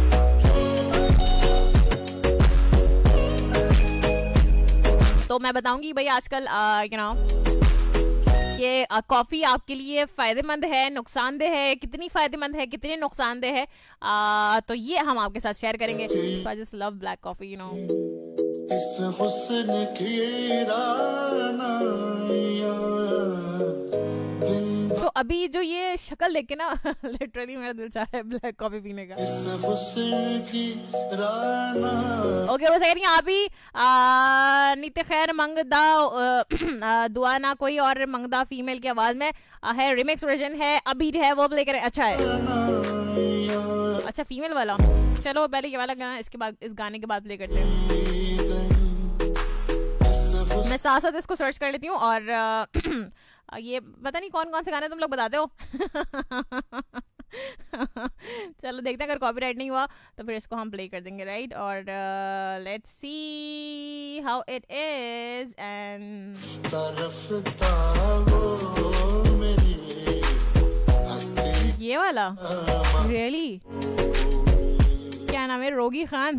तो मैं बताऊंगी भाई आजकल यू नो ये कॉफी आपके लिए फायदेमंद है, नुकसानदेह है, कितनी फायदेमंद है, कितनी नुकसानदेह है, आ, तो ये हम आपके साथ शेयर करेंगे। So I just love black coffee, you know. इस हुस्न की राना सो अभी जो ये शक्ल देख के ना लिटरली मेरा दिल चाह रहा है ब्लैक कॉफी पीने का। ओके वो सही आप ही नित्य खैर मंगदा दुआ ना कोई और मंगदा फीमेल की आवाज में है, रिमिक्स वर्जन है, अभी है वो प्ले करें। अच्छा है, अच्छा फीमेल वाला, चलो पहले ये वाला गाना इसके बाद इस गाने के बाद प्ले करते हैं। मैं साथ साथ इसको सर्च कर लेती हूँ और आ, ये पता नहीं कौन कौन से गाने तुम लोग बताते हो। चलो देखते हैं, अगर कॉपीराइट नहीं हुआ तो फिर इसको हम प्ले कर देंगे, राइट। और let's see how it is and ये वाला रियली क्या नाम है, रोगी खान।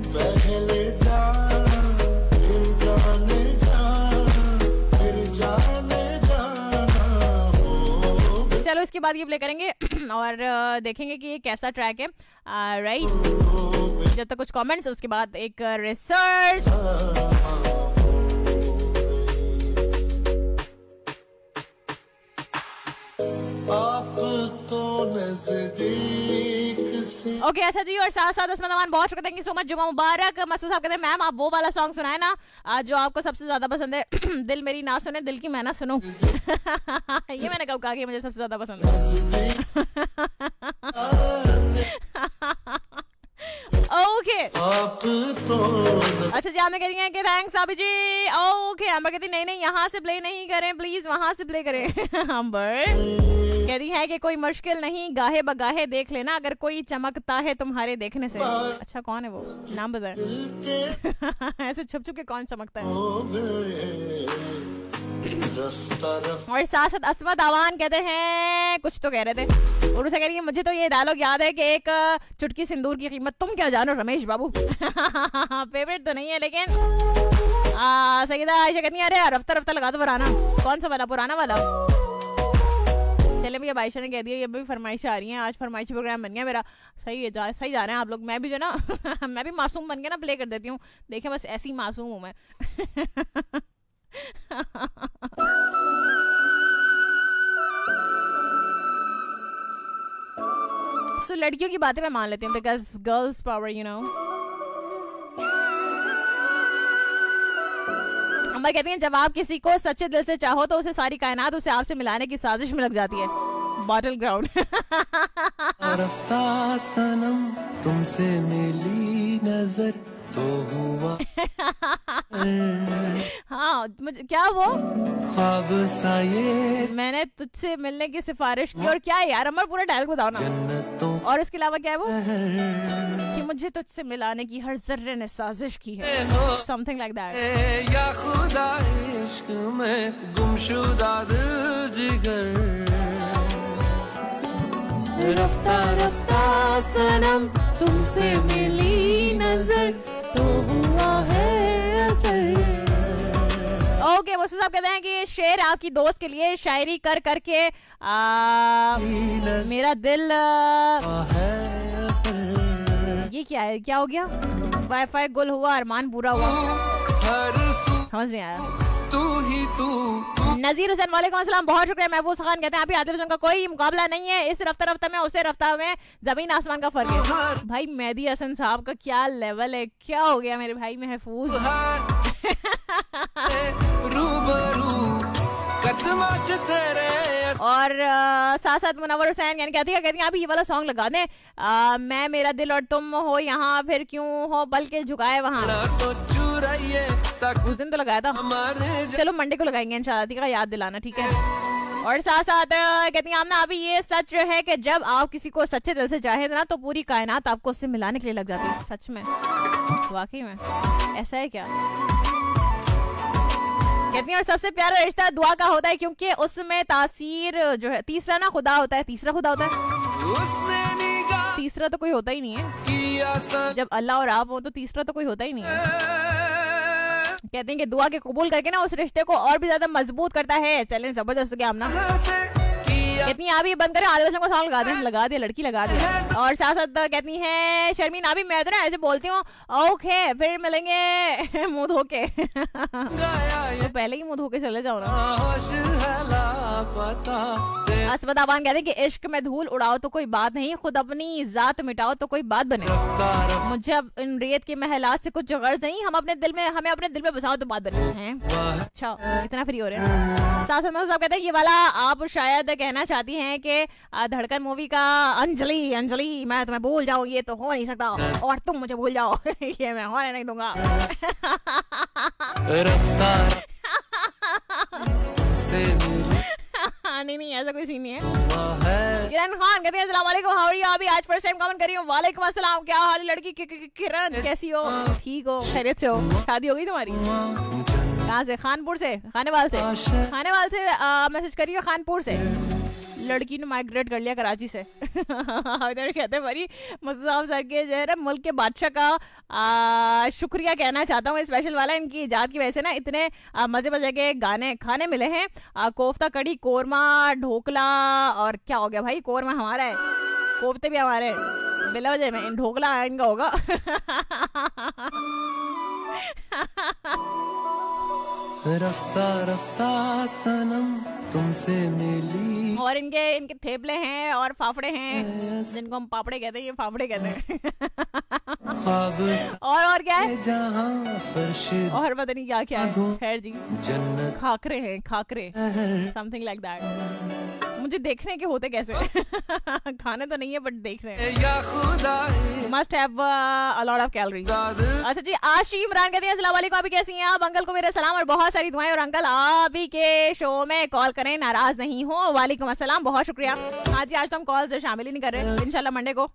चलो इसके बाद ये प्ले करेंगे और देखेंगे कि ये कैसा ट्रैक है, राइट। जब तक कुछ कमेंट्स, उसके बाद एक रिसर्च। आप तो नजदीक से। ओके अच्छा जी, और साथ साथ उसमें तमाम बहुत शुक्रिया, थैंक यू सो मच, जुमा मुबारक। मसूद साहब कहते हैं मैम आप वो वाला सॉन्ग सुनाए ना जो आपको सबसे ज्यादा पसंद है। दिल मेरी ना सुने, दिल की मैं ना सुनूं। ये मैंने कब कहा कि मुझे सबसे ज्यादा पसंद है। ओके अच्छा जी, आपने कह रही है कि थैंक्स अभी जी। ओके अंबर कहती नहीं नहीं यहाँ से प्ले नहीं करें प्लीज, वहां से प्ले करें। अंबर कहती है कि कोई मुश्किल नहीं, गाहे बगाहे देख लेना अगर कोई चमकता है तुम्हारे देखने से। अच्छा कौन है वो, नाम बताएं। ऐसे छुप छुप के कौन चमकता है। और साथ साथ अस्मत आवान कहते हैं कुछ तो कह रहे थे, और उसे कह रही है मुझे तो ये डायलॉग याद है कि एक चुटकी सिंदूर की कीमत तुम क्या जानो रमेश बाबू। फेवरेट तो नहीं है लेकिन आ, सईदा आयशा कहती है अरे रफ्ता रफ्ता लगा दो पुराना। कौन सा वाला, पुराना वाला। चले भैया आयशा ने कह दिया, ये भी फरमाइश आ रही है, आज फरमाइशी प्रोग्राम बन गया मेरा। सही है, जा, सही जा रहे हैं आप लोग। मैं भी जो ना मैं भी मासूम बन के ना प्ले कर देती हूँ, देखें बस ऐसी मासूम हूँ मैं। so, लड़कियों की बातें मैं मान लेती हूँ because girls power you know. अम्मा कहती हैं जब आप किसी को सच्चे दिल से चाहो तो उसे सारी कायनात उसे आपसे मिलाने की साजिश में लग जाती है। Bottle ground. रफ्ता सनम तुमसे मिली नजर तो हुआ। हाँ मुझे क्या वो ख्वाब सा ये मैंने तुझसे मिलने की सिफारिश की। और क्या है यार, अमर पूरा डायलॉग बताओ ना। और उसके अलावा क्या है वो कि मुझे तुझसे मिलाने की हर जर्रे ने साजिश की है, समथिंग लाइक दैट। या खुदा इश्क में गुमशुदा दिल जिगर, रफ्ता रफ्ता सनम तुमसे मिली नजर तो हुआ है असर। ओके वो साहब कहते हैं कि शेर आपकी दोस्त के लिए शायरी कर करके आ, मेरा दिल है असर। ये क्या है, क्या हो गया। वाईफाई गुल हुआ, अरमान पूरा हुआ, समझ नहीं आया। तू ही तू। नजीर हुसैन वालेकुम अस्सलाम, बहुत शुक्रिया। महबूब खान कहते हैं आप ही आदिल हुसैन का कोई मुकाबला नहीं है, इस रफ्ता रफ्ता में उसे रफ्ता में जमीन आसमान का फर्क है। भाई मेहदी हसन साहब का क्या लेवल है, क्या हो गया मेरे भाई महफूज। और साथ साथ मुनव्वर हुसैन यानी कहती है कहती है आप ये वाला सॉन्ग लगा दें, आ, मैं मेरा दिल और तुम हो यहाँ फिर क्यों हो बल्कि झुकाए वहाँ। उस दिन तो लगाया था, चलो मंडे को लगाएंगे इंशाल्लाह, याद दिलाना ठीक है। और साथ साथ कहती हैं आपने अभी ये सच है कि जब आप किसी को सच्चे दिल से चाहें ना तो पूरी कायनात आपको उससे मिलाने के लिए लग जाती है। सच में, वाकई में ऐसा है क्या। कहती हैं और सबसे प्यारा रिश्ता दुआ का होता है क्योंकि उसमें तासीर जो है तीसरा ना खुदा होता है, तीसरा खुदा होता है, तीसरा तो कोई होता ही नहीं है। जब अल्लाह और आप हो तो तीसरा तो कोई होता ही नहीं है। कहते हैं कि दुआ के कबूल करके ना उस रिश्ते को और भी ज्यादा मजबूत करता है। चलें जबरदस्त क्या हम ना कहती हैं आप ये बंद करें, आधे बच्चों को साल लगा दें, लगा दे लड़की लगा दे। और साथ साथ कहती हैं शर्मीन अभी मैं तो ना ऐसे बोलती हूँ ओके फिर मिलेंगे मुंह धो के। तो पहले ही मुंह धो के चले जाओ ना। असमत आबान कहते हैं कि इश्क में धूल उड़ाओ तो कोई बात नहीं, खुद अपनी जात मिटाओ तो कोई बात बने। मुझे अब इन रेत के महलात से कुछ गर्ज नहीं, हम अपने दिल में हमें अपने दिल में बसाओ तो बात बने हैं। अच्छा इतना फ्री हो रहे हैं। साथ साथ कहते हैं ये वाला आप शायद कहना चाहती हैं कि धड़कन मूवी का अंजलि अंजलि मैं तुम्हें भूल जाऊं ये तो हो नहीं सकता, और तुम मुझे भूल जाओ ये मैं होने नहीं दूंगा। नहीं नहीं ऐसा कोई सीन नहीं है। किरण खान कहते हैं अस्सलाम वालेकुम, हाउ आर यू? अभी आज फर्स्ट टाइम कमेंट कर रही हूँ। वालेकुम अस्सलाम, क्या हाल है लड़की? किरण कैसी हो? ठीक हो? खैरियत से हो? शादी हो गई तुम्हारी? कहाँ से? खानपुर से? खानेवाल से? खानेवाल से मैसेज करी हो? खानपुर से? लड़की ने माइग्रेट कर लिया कराची से। कहते हैं भाई मुस्तफा सर के जो है ना मुल्क के बादशाह का आ, शुक्रिया कहना चाहता हूँ स्पेशल वाला, इनकी इजाद की वजह से ना इतने मजे मजे के गाने खाने मिले हैं। आ, कोफ्ता कड़ी कोरमा ढोकला और क्या हो गया भाई, कोरमा हमारा है, कोफ्ते भी हमारे, बिला वजह में ढोकला इनका होगा। रफ्ता रफ्ता सनम तुमसे मिली। और इनके इनके थेपले हैं और फाफड़े हैं जिनको हम पापड़े कहते हैं, ये फाफड़े कहते हैं। और और क्या है जहां फर्श और पता नहीं क्या क्या है। खैर जी जन्नत खाकरे हैं, खाकरे समथिंग लाइक दैट। मुझे देखने के होते कैसे खाने तो नहीं है बट देख रहे हैं। या खुदा must have a lot of calories. अच्छा जी आशी इमरान कहते हैं अस्सलाम वालेकुम, अभी कैसी हैं आप? अंकल को मेरा सलाम और बहुत सारी दुआएं, और अंकल आप ही के शो में कॉल करें, नाराज नहीं हो। वालेकुम अस्सलाम, बहुत शुक्रिया। हाँ जी आज तो हम कॉल से शामिल ही नहीं कर रहे, इंशाल्लाह मंडे को।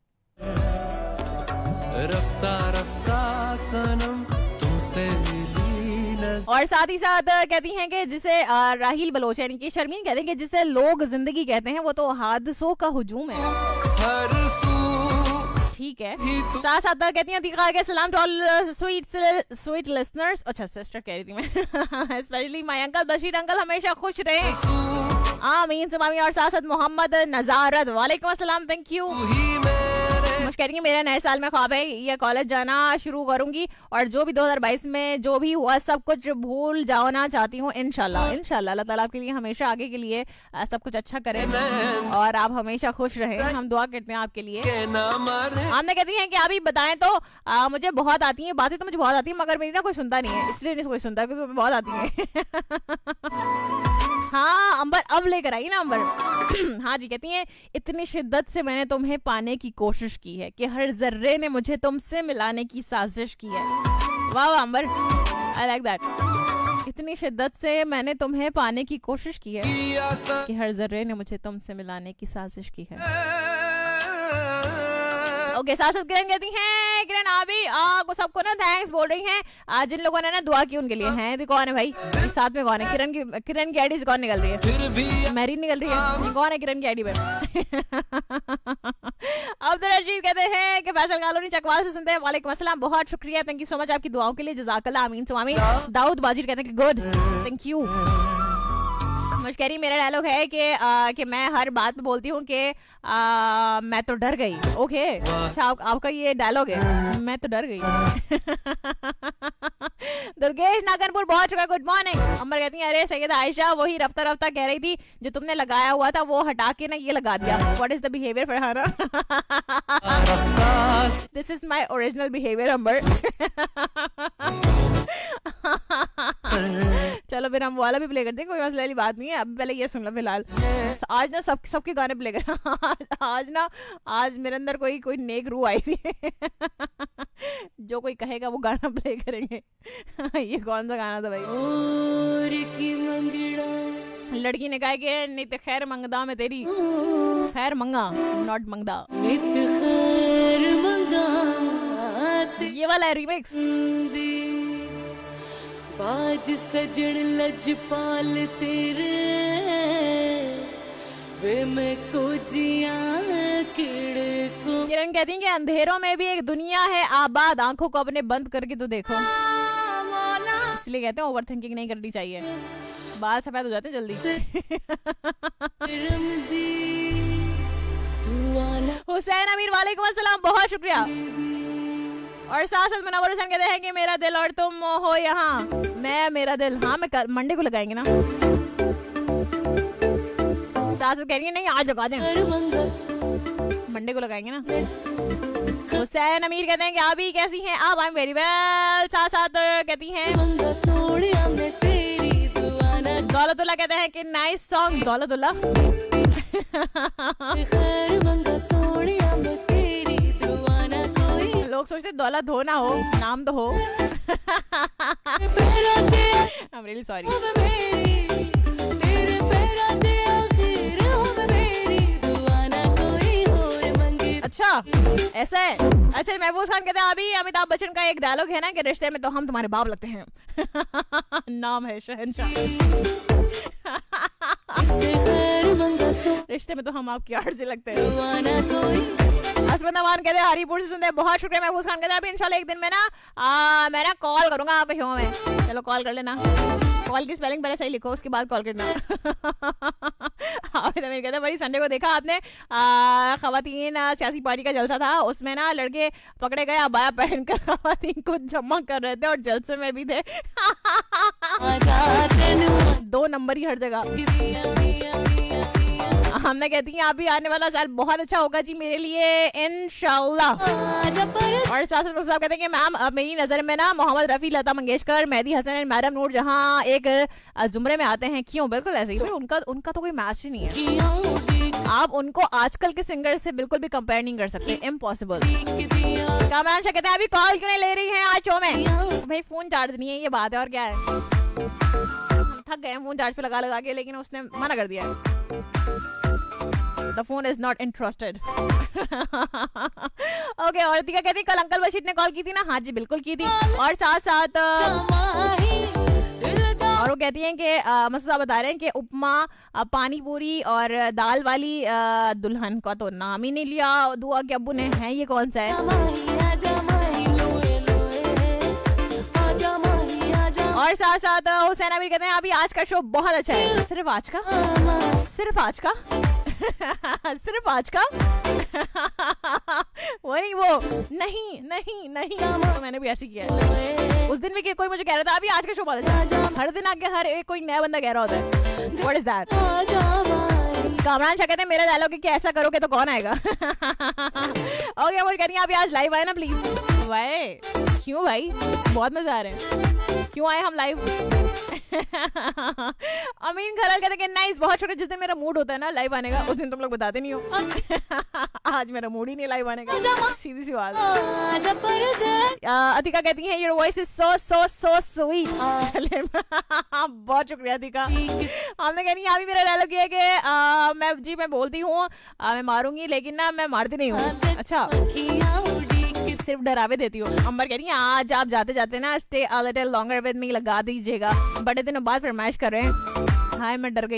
रफ्ता रफ्ता सनम तुमसे मिली। और साथ ही साथ कहती हैं कि जिसे राहील बलोच यानी कि शर्मीन कहते हैं कि जिसे लोग जिंदगी कहते हैं वो तो हादसों का हुजूम है। हर सू ठीक है। साथ साथ कहती हैं दीका के सलाम to all sweet sweet listeners. अच्छा सिस्टर कह रही थी मैं। Specially my uncle Bashir uncle हमेशा खुश रहे, आमीन सुमामी। और साथ साथ मोहम्मद नजारत वालेकुम अस्सलाम, थैंक यू। मुझे कह रही है मेरा नए साल में ख्वाब है ये कॉलेज जाना शुरू करूंगी और जो भी दो हज़ार बाईस में जो भी हुआ सब कुछ भूल जाना चाहती हूँ इंशाल्लाह। इंशाल्लाह अल्लाह ताला आपके लिए हमेशा आगे के लिए सब कुछ अच्छा करे और आप हमेशा खुश रहें, हम दुआ करते हैं आपके लिए। हमने कहती हैं कि आप ही बताएं तो आ, मुझे बहुत आती हैं बातें, तो मुझे बहुत आती है मगर मेरी ना कोई सुनता नहीं है, इसलिए नहीं कोई सुनता क्योंकि बहुत आती है। हाँ अंबर अब लेकर आई ना अंबर। हाँ जी कहती हैं इतनी शिद्दत से मैंने तुम्हें पाने की कोशिश की है कि हर जर्रे ने मुझे तुमसे मिलाने की साजिश की है। वाह वाह अंबर, आई लाइक दैट। इतनी शिद्दत से मैंने तुम्हें पाने की कोशिश की है कि हर जर्रे ने मुझे तुमसे मिलाने की साजिश की है। ओके okay, साथ साथ किरण कहती हैं किरण अभी आपको सबको ना थैंक्स बोल रही हैं आज जिन लोगों ने ना दुआ की उनके लिए हैं। तो कौन है भाई साथ में, कौन है? किरण की किरण की आईडी से कौन निकल रही है? फिर भी मैरी निकल रही है, कौन है किरण की आईडी पे? अब्दुल रशीद कहते हैं कि फैसल गालोनी चकवाल से सुनते हैं। वालेकुम अस्सलाम, बहुत शुक्रिया, थैंक यू सो मच आपकी दुआओं के लिए, जज़ाकल्लाह आमीन सुमामी। दाऊद बाजिर कहते हैं कि गुड, थैंक यू। मुझे कह रही मेरा डायलॉग है कि आ, कि मैं हर बात में बोलती हूँ कि आ, मैं तो डर गई। ओके अच्छा आप, आपका ये डायलॉग है, मैं तो डर गई। दुर्गेश नागनपुर बहुत शुक्रिया, गुड मॉर्निंग। अमर कहती है अरे सैयदा आयशा वही रफ्ता रफ्ता कह रही थी जो तुमने लगाया हुआ था वो हटा के ना ये लगा दिया। What is the behaviour Farhana? This is my original behaviour Amar. चलो फिर हम वाला भी प्ले करते हैं, कोई मसले वाली बात नहीं है। अब पहले ये सुन लो फिलहाल। आज ना सब सबके गाने प्ले कर। आज, आज ना आज मेरे अंदर कोई कोई नेक रूह आई नहीं है। जो कोई कहेगा वो गाना प्ले करेंगे। ये कौन सा गाना था भाई? और की मंगड़ा लड़की ने कहा कि नित खैर मंगदा में तेरी खैर मंगा नॉट मंगदा, नित खैर मंगा। ये वाला है रिमिक्स। बाज सजन लजपाल तेरे वे मैं को जिया किड़े को। किरण कहती हैं कि अंधेरों में भी एक दुनिया है आबाद, आंखों को अपने बंद करके तो देखो। इसलिए कहते हैं ओवर थिंकिंग नहीं करनी चाहिए, बाल सफेद हो जाते हैं जल्दी। हुसैन अमीर वालेकुम अस्सलाम, बहुत शुक्रिया। और साथ साथ मुनव्वर हुसैन कहते हैं कि मेरा दिल और तुम हो यहाँ, मैं मेरा दिल। हाँ मैं मंडे को लगाएंगे ना। साथ साथ कह रही है नहीं आज लगा दें, मंडे को लगाएंगे ना। हुसैन अमीर कहते हैं कि आप ही कैसी हैं? आप आई एम वेरी वेल। साथ साथ कहती हैं दौलतुल्लाह कहते हैं कि नाइस सॉन्ग। दौलतुल्लाह लोग सोचते दौलत हो ना हो, नाम तो हो। I am really sorry. अच्छा ऐसा है। अच्छा महबूब खान कहते हैं अभी अमिताभ बच्चन का एक डायलॉग है ना कि रिश्ते में तो हम तुम्हारे बाप लगते हैं। नाम है शहंशाह। रिश्ते में तो हम आपकी आड़ से लगते हैं। असमत अमान कहते हैं हरीपुर से सुनते हैं, बहुत शुक्रिया। महबूब खान कहते हैं अभी इंशाल्लाह एक दिन में ना आ, मैं ना कॉल करूंगा आपके शो में। चलो कॉल कर लेना। कॉल की स्पेलिंग पहले सही लिखो, उसके बाद कॉल करना। हामिद अमीर कहते हैं बड़ी संडे को देखा आपने खवातीन सियासी पार्टी का जलसा था, उसमें ना लड़के पकड़े गए अबाया पहनकर खवातीन को जमा कर रहे थे और जलसे में भी थे। दो नंबर ही हर जगह। हमने कहती हैं अभी आने वाला साल बहुत अच्छा होगा जी मेरे लिए इंशाल्लाह। और साथ साथ साहब कहते हैं कि मैम मेरी नजर में ना मोहम्मद रफी, लता मंगेशकर, मेहदी हसन एंड मैडम नूर जहां एक जुमरे में आते हैं। क्यों? बिल्कुल ऐसे ही। उनका उनका तो कोई मैच ही नहीं है। आप उनको आजकल के सिंगर से बिल्कुल भी कंपेयर नहीं कर सकते, इम्पॉसिबल। कामरान शाह कहते हैं अभी कॉल क्यों नहीं ले रही है आज शो में? भाई फोन चार्ज नहीं है, ये बात है और क्या है। थक गए फोन चार्ज पे लगा लगा के, लेकिन उसने मना कर दिया। The phone is not interested. Okay और तिका कहती कल अंकल बशीर ने कॉल की थी ना? हाँ जी बिल्कुल की थी। और साथ साथ और वो कहती हैं कि मसूद साहब बता रहे हैं कि उपमा, पानी पूरी और दाल वाली दुल्हन का तो नाम ही नहीं लिया दुआ के अब्बू ने। है ये कौन सा है? और साथ साथ हुसैन अमीर कहते हैं अभी आज का शो बहुत अच्छा है। सिर्फ आज का? सिर्फ आज का? सिर्फ आज का? वो नहीं वो नहीं नहीं नहीं तो मैंने भी ऐसे किया है। उस दिन भी कोई मुझे कह रहा था अभी आज का शो बहुत अच्छा। हर दिन आके हर एक कोई नया बंदा कह रहा होता है। What is that? Kamran Shah कहते हैं मेरा डायलॉग है कि ऐसा करोगे तो कौन आएगा। ओके वो कह रही हैं अभी आज लाइव आए ना प्लीज। वाई क्यों भाई? बहुत मजा आ रहे हैं। क्यों आए हम लाइव? अमीन खराल कहते हैं नाइस, बहुत शुक्रिया। जिस दिन मेरा मूड होता है ना लाइव आने का, उस दिन तुम लोग बताते नहीं हो। आज मेरा मूड ही नहीं लाइव आने का, सीधी सी बात। अतिका कहती है your voice is so so so sweet. बहुत शुक्रिया अतिका। हमने कहनी अभी मेरा डायलॉग ये है कि मैं जी मैं बोलती हूँ मैं मारूंगी, लेकिन ना मैं मारती नहीं हूँ। अच्छा सिर्फ डरावे देती हूँ। अंबर कह रही है आज आप जाते जाते ना stay a little longer with me लगा दीजिएगा। बड़े दिनों बाद फरमाइश कर रहे हैं। हाय मैं डर गई।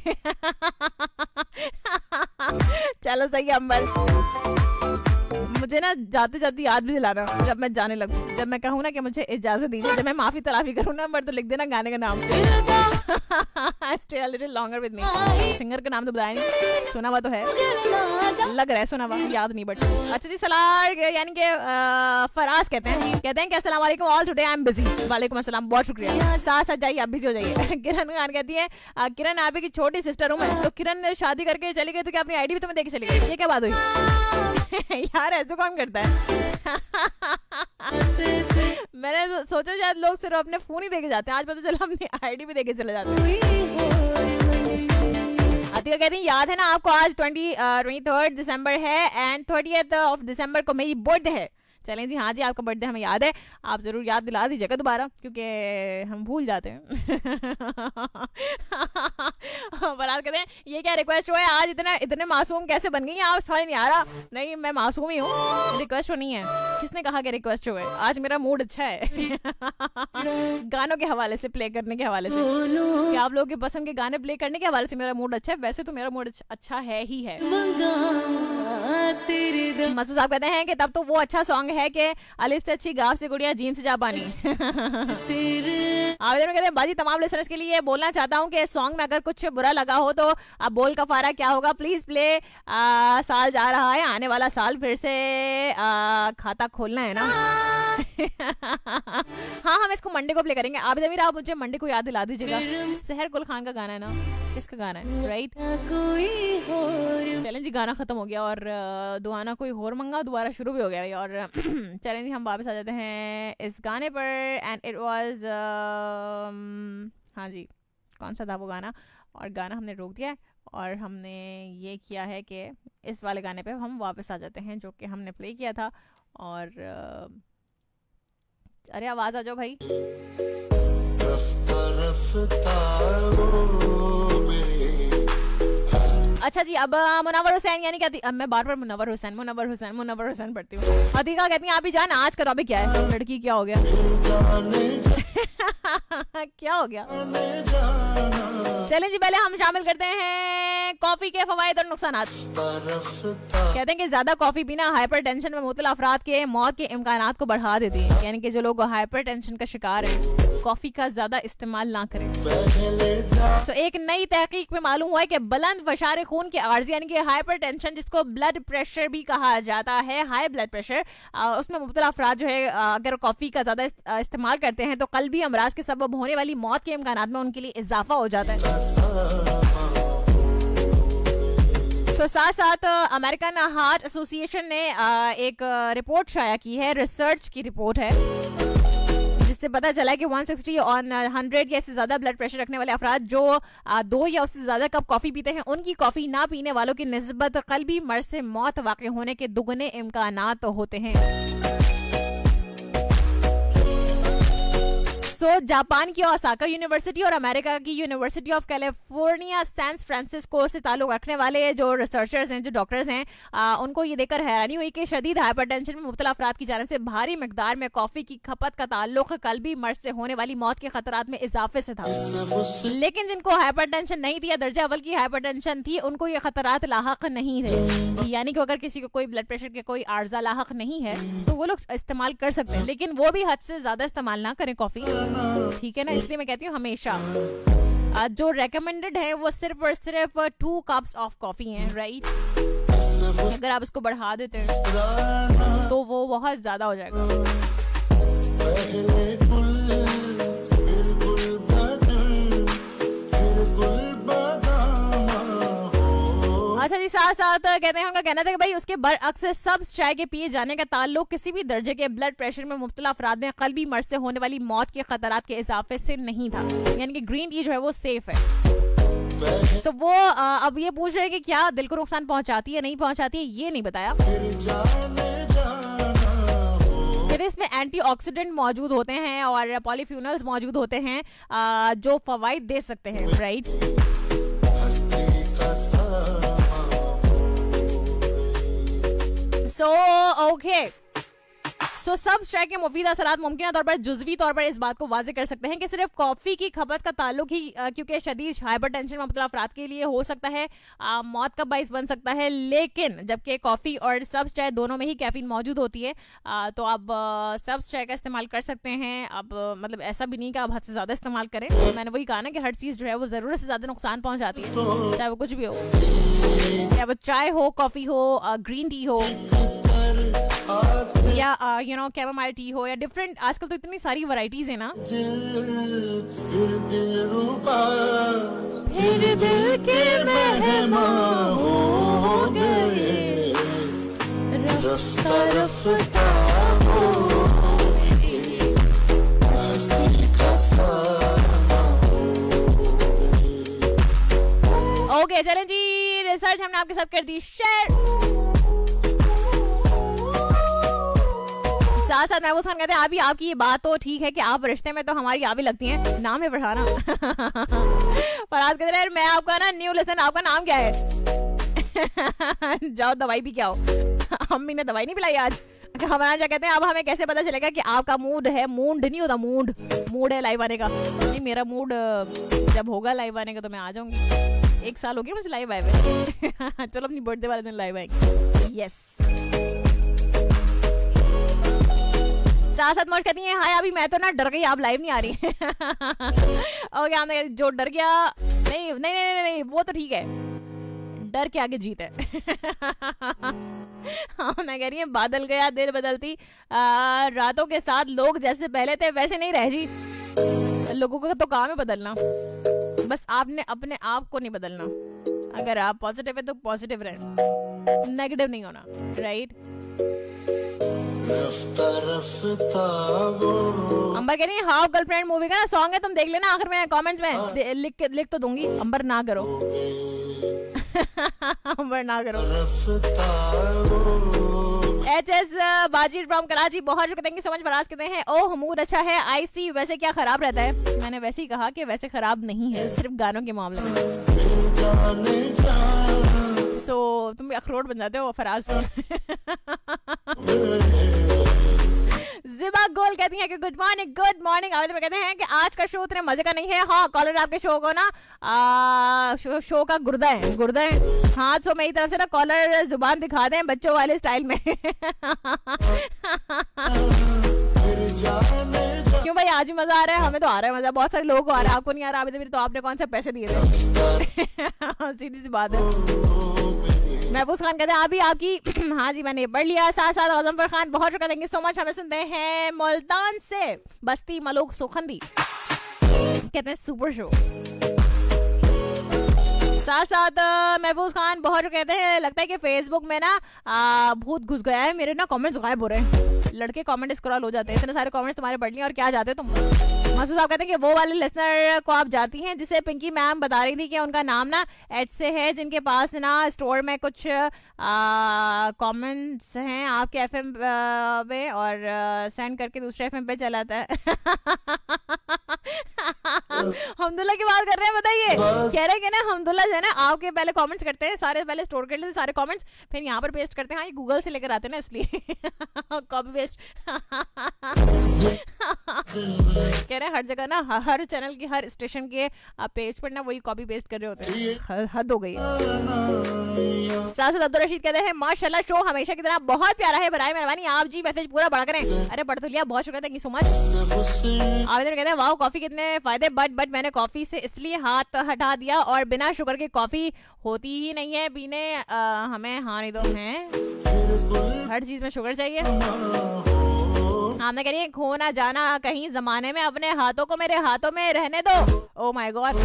चलो सही है अंबर, मुझे ना जाते जाते याद भी दिलाना जब मैं जाने लगूं। जब मैं कहूँ ना कि मुझे इजाजत दीजिए, जब मैं माफी तलाफी करूँ ना अंबर, तो लिख देना गाने का नाम। Stay a little longer with me. Singer का नाम तो बताया नहीं, सुना हुआ तो है, लग रहा है सुना हुआ, याद नहीं बट। अच्छा जी सलार यानी कि फराज कहते हैं कहते हैं कि अस्सलाम वालेकुम all today I am busy. वालेकुम अस्सलाम, बहुत शुक्रिया। साथ साथ जाइए आप बिजी हो जाइए। किरण खान कहती है किरण आप की छोटी सिस्टर हूँ मैं, तो किरण शादी करके चली गई तो क्या अपनी आईडी भी तुम्हें देके चली गई? ये क्या बात हुई? यार ऐसा कौन करता है? मैंने सोचा शायद लोग सिर्फ अपने फोन ही देके जाते हैं, आज पता चला अपनी आईडी भी देके चले जाते हैं। अतिका कहती है याद है ना आपको आज ट्वेंटी ट्वेंटी थर्ड दिसंबर है एंड थर्टियथ ऑफ दिसंबर को मेरी बर्थडे है। चलें जी, हाँ जी आपका बर्थडे हमें याद है, आप जरूर याद दिला दीजिएगा दोबारा क्योंकि हम भूल जाते हैं। बरात कहते हैं ये क्या रिक्वेस्ट हो है आज, इतना इतने मासूम कैसे बन गई आप? समझ नहीं आ रहा। नहीं मैं मासूम ही हूँ, रिक्वेस्ट हो नहीं है। किसने कहा कि रिक्वेस्ट हो है? आज मेरा मूड अच्छा है। गानों के हवाले से, प्ले करने के हवाले से, कि आप लोगों के पसंद के गाने प्ले करने के हवाले से मेरा मूड अच्छा है। वैसे तो मेरा मूड अच्छा है ही है। मसूद साहब कहते हैं कि तब तो वो अच्छा सॉन्ग है कि अलिफ से अच्छी गाफ से गुड़िया जीन से जा पानी। आवेदन में कहते हैं बाजी तमाम लिसनर्स के लिए बोलना चाहता हूँ कि सॉन्ग में अगर कुछ बुरा लगा हो तो अब बोल कफारा क्या होगा, प्लीज प्ले। आ, साल जा रहा है, आने वाला साल फिर से आ, खाता खोलना है ना। हाँ हम इसको मंडे को प्ले करेंगे। आप अमीर आप मुझे मंडे को याद दिला दीजिएगा। सहर गुल खान का गाना है ना, किसका गाना है, राइट? चैलेंज गाना खत्म हो गया और दुआना कोई और मंगा दोबारा शुरू भी हो गया। और चैलेंज हम वापस आ जाते हैं इस गाने पर एंड इट वाज हाँ जी कौन सा था वो गाना, और गाना हमने रोक दिया है और हमने ये किया है कि इस वाले गाने पे हम वापस आ जाते हैं जो कि हमने प्ले किया था। और अरे आवाज आ जाओ भाई। अच्छा जी अब मुनव्वर हुसैन यानी कहती अब मैं बार बार मुनव्वर हुसैन मुनव्वर हुसैन मुनव्वर हुसैन पढ़ती हूँ। अतिका कहती हैं आप ही जान आज करो। अभी क्या है लड़की, क्या हो गया? क्या हो गया? चलें जी पहले हम शामिल करते हैं कॉफी के फवायद और नुकसानात। कहते हैं कि ज्यादा कॉफी पीना हाइपरटेंशन में मुब्तला अफराद के मौत के इम्कानात को बढ़ा देती है। यानी कि जो लोग हाइपरटेंशन का शिकार हैं कॉफी का ज्यादा इस्तेमाल ना करें। तो एक नई तहकीक में मालूम हुआ है कि बुलंद फशार खून के आर्ज यानी कि हाइपरटेंशन जिसको ब्लड प्रेशर भी कहा जाता है, हाई ब्लड प्रेशर, उसमें मुब्तला अफराद जो है अगर कॉफी का ज्यादा इस्तेमाल करते हैं तो कल्बी अमराज के सबब होने वाली मौत के इम्कानात में उनके लिए इजाफा हो जाता है। so, साथ साथ अमेरिकन हार्ट एसोसिएशन ने एक रिपोर्ट शाया की है, रिसर्च की रिपोर्ट है, जिससे पता चला है कि एक सौ साठ ऑन हंड्रेड या इससे ज्यादा ब्लड प्रेशर रखने वाले अफराद जो दो या उससे ज्यादा कप कॉफी पीते हैं उनकी कॉफी ना पीने वालों की निस्बत कल्बी मर्ज से मौत वाक़ होने के दुगने इम्कानात होते हैं। सो so, जापान की ओसाका यूनिवर्सिटी और अमेरिका की university of California San Francisco से ताल्लुक रखने वाले जो रिसर्चर्स हैं, जो डॉक्टर्स हैं, आ, उनको ये देखकर हैरानी हुई कि शदीद हाइपरटेंशन में मुब्तला अफराद की जानिब से भारी मिकदार में कॉफी की खपत का ताल्लुक कल्बी मर्ज से होने वाली मौत के खतरात में इजाफे से था। लेकिन जिनको हाइपरटेंशन नहीं थी या दर्जा अव्वल की हाइपरटेंशन थी उनको ये खतरात लाहक नहीं थे। यानी कि अगर किसी को कोई ब्लड प्रेशर के कोई आर्जा लाहक नहीं है तो वो लोग इस्तेमाल कर सकते हैं, लेकिन वो भी हद से ज्यादा इस्तेमाल ना करें कॉफी, ठीक है ना। इसलिए मैं कहती हूँ हमेशा जो रेकमेंडेड है वो सिर्फ और सिर्फ टू कप्स ऑफ कॉफी हैं, राइट। अगर आप इसको बढ़ा देते हैं तो वो बहुत ज्यादा हो जाएगा। अच्छा जी साथ साथ कहते हैं उनका कहना था कि भाई उसके बरअक्स सब्ज चाय के पिए जाने का ताल्लुक किसी भी दर्जे के ब्लड प्रेशर में मुब्तला अफराद में कल्बी मर्ज से होने वाली मौत के खतरात के इजाफे से नहीं था। यानी कि ग्रीन टी जो है वो सेफ है। तो वो आ, अब ये पूछ रहे हैं कि क्या दिल को नुकसान पहुंचाती है नहीं पहुंचाती है, ये नहीं बताया। फिर इसमें एंटीऑक्सीडेंट मौजूद होते हैं और पॉलीफ्यूनल्स मौजूद होते हैं आ, जो फवाइद दे सकते हैं, राइट। सो ओके सो सब चाय के मुफीद असरात मुमकिन तौर पर जुज़वी तौर पर इस बात को वाज़ेह कर सकते हैं कि सिर्फ कॉफ़ी की खपत का ताल्लुक ही क्योंकि शदीद हाइपरटेंशन में मुब्तला अफराद के लिए हो सकता है, आ, मौत का बाइस बन सकता है। लेकिन जबकि कॉफ़ी और सब्ज़ चाय दोनों में ही कैफीन मौजूद होती है, आ, तो आप सब्ज़ चाय का इस्तेमाल कर सकते हैं। अब मतलब ऐसा भी नहीं कि आप हद से ज़्यादा इस्तेमाल करें। मैंने वही कहा ना कि हर चीज़ जो है वो ज़रूरत से ज़्यादा नुकसान पहुँचाती है, चाहे वो कुछ भी हो, चाहे वो चाय हो, कॉफ़ी हो, ग्रीन टी हो या यू नो कैमोमाइल टी हो या डिफरेंट, आजकल तो इतनी सारी वैरायटीज है ना। फिर दिल के मेहमान हो गए, रफ्ता रफ्ता हो ओके चलें जी, रिसर्च हमने आपके साथ कर दी शेयर। साथ साथ महबूब खान कहते हैं अभी आपकी ये बात तो ठीक है कि आप रिश्ते में तो हमारी आप ही लगती हैं, नाम है फरहाना। फराज कहते हैं मैं आपका ना न्यू लिसन, आपका नाम क्या है? जाओ दवाई भी क्या हो, अम्मी ने दवाई नहीं पिलाई आज। हमारा क्या कहते हैं अब हमें कैसे पता चलेगा कि आपका मूड है, मूड नहीं होता, मूड मूड है लाइव आने का। नहीं मेरा मूड जब होगा लाइव आने का तो मैं आ जाऊंगी। एक साल हो गया मुझे लाइव आए हुए। चलो अपनी बर्थडे वाले दिन लाइव आएंगे। यस साथ साथ मौज कहती है हाय अभी मैं तो ना डर गई, आप लाइव नहीं आ रही। ओके हमने जो डर गया नहीं नहीं नहीं नहीं, नहीं वो तो ठीक है, डर के आगे जीत है। मैं कह रही है बादल गया दिल बदलती आ, रातों के साथ लोग जैसे पहले थे वैसे नहीं रह जी। लोगों का तो काम है बदलना, बस आपने अपने आप को नहीं बदलना। अगर आप पॉजिटिव है तो पॉजिटिव रहना, नेगेटिव नहीं होना, राइट। अंबर कह रही है हाउ गर्लफ्रेंड मूवी का ना सॉन्ग है, तुम देख लेना आखिर में कमेंट्स में लिख के लिख तो दूंगी। अंबर ना करो। अंबर ना करो। एच एस बाजी फ्रॉम कराची बहुत शुक्रिया, thank you so much. Faraz कहते हैं ओह मूड अच्छा है आई सी, वैसे क्या खराब रहता है? मैंने वैसे ही कहा कि वैसे खराब नहीं है, सिर्फ गानों के मामले में। सो so, तुम अखरोट बन जाते हो फराज। जिबा गोल कहती हैं कि गुड मॉर्निंग गुड मॉर्निंग। आवेदन में कहते हैं कि आज का शो उतने मजे का नहीं है। हाँ कॉलर आपके शो को ना आ, शो, शो का गुर्दा है गुर्दा है। हाँ तो मेरी तरफ से ना कॉलर जुबान दिखा दें बच्चों वाले स्टाइल में। क्यों भाई आज भी मजा आ रहा है? हमें तो आ रहा है मजा, बहुत सारे लोगों को आ रहा है, आपको नहीं आ रहा? आवेदन तो आपने कौन से पैसे दिए थे? सीधी सी बात है। महफूज खान कहते हैं अभी आपकी हाँ जी मैंने पढ़ लिया। साथ साथ आजमफर खान बहुत शुक्रिया, थैंक यू सो मच। हमें सुनते हैं मुल्तान से बस्ती मलूक सुखंदी, कहते हैं सुपर शो। साथ साथ महफूज खान बहुत कहते हैं लगता है कि फेसबुक में ना भूत घुस गया है, मेरे ना कमेंट्स गायब हो रहे हैं। लड़के कमेंट स्क्रॉल हो जाते हैं, इतने सारे कमेंट्स तुम्हारे पढ़ लिए और क्या जाते हो तुम। मासूद साहब कहते हैं कि वो वाले लिसनर को आप जाती हैं जिसे पिंकी मैम बता रही थी कि उनका नाम ना एच से है, जिनके पास ना स्टोर में कुछ कमेंट्स हैं आपके एफएम पे और सेंड करके दूसरे एफएम पे चलाता है। हमदुल्ला की बात कर रहे हैं बताइए। कह रहे हैं कि ना हमदुल्ला जो है ना आपके पहले कमेंट्स करते हैं, सारे पहले स्टोर कर लेते सारे कमेंट्स, फिर यहाँ पर पेस्ट करते हैं। हाँ ये गूगल से लेकर आते हैं ना इसलिए कॉपी पेस्ट। कह रहे हैं हर जगह ना हर चैनल की हर स्टेशन के पेज पर ना वही कॉपी पेस्ट कर रहे होते हैं, हद हो गई। साथ अब्दुल रशीद कहते हैं माशाल्लाह शो हमेशा की तरह बहुत प्यारा है, बराए मेहरबानी आप जी मैसेज पूरा बड़ा करें। अरे पढ़ तो लिया, बहुत शुक्रिया, थैंक यू सो मच। आवेदन कहते हैं वाओ कॉफी कितने फायदे, बट बट मैंने कॉफी से इसलिए हाथ हटा दिया और बिना शुगर की कॉफी होती ही नहीं है पीने आ, हमें। हाँ नहीं तो है हर चीज में शुगर चाहिए। हमने कह रही है खो ना जाना कहीं जमाने में, अपने हाथों को मेरे हाथों में रहने दो। Oh my God.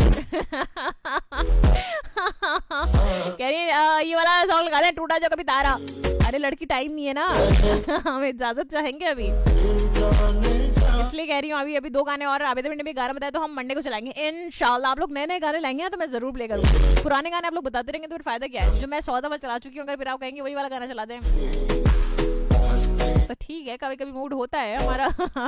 कह रही है ये वाला सॉन्ग लगा दे टूटा जो कभी तारा। अरे लड़की टाइम नहीं है ना, हम इजाजत चाहेंगे अभी, इसलिए कह रही हूँ अभी अभी दो गाने और आवेदन ने भी गाना बताया तो हम मंडे को चलाएंगे इंशाल्लाह। आप लोग नए नए गाने लाएंगे ना तो मैं जरूर प्ले करूँगी। पुराने गाने आप लोग बताते रहेंगे तो फिर फायदा क्या है? जो मैं सौ दफा चला चुकी हूँ अगर फिर आप कहेंगे वही वाला गाना चला दें तो ठीक है, कभी कभी मूड होता है हमारा।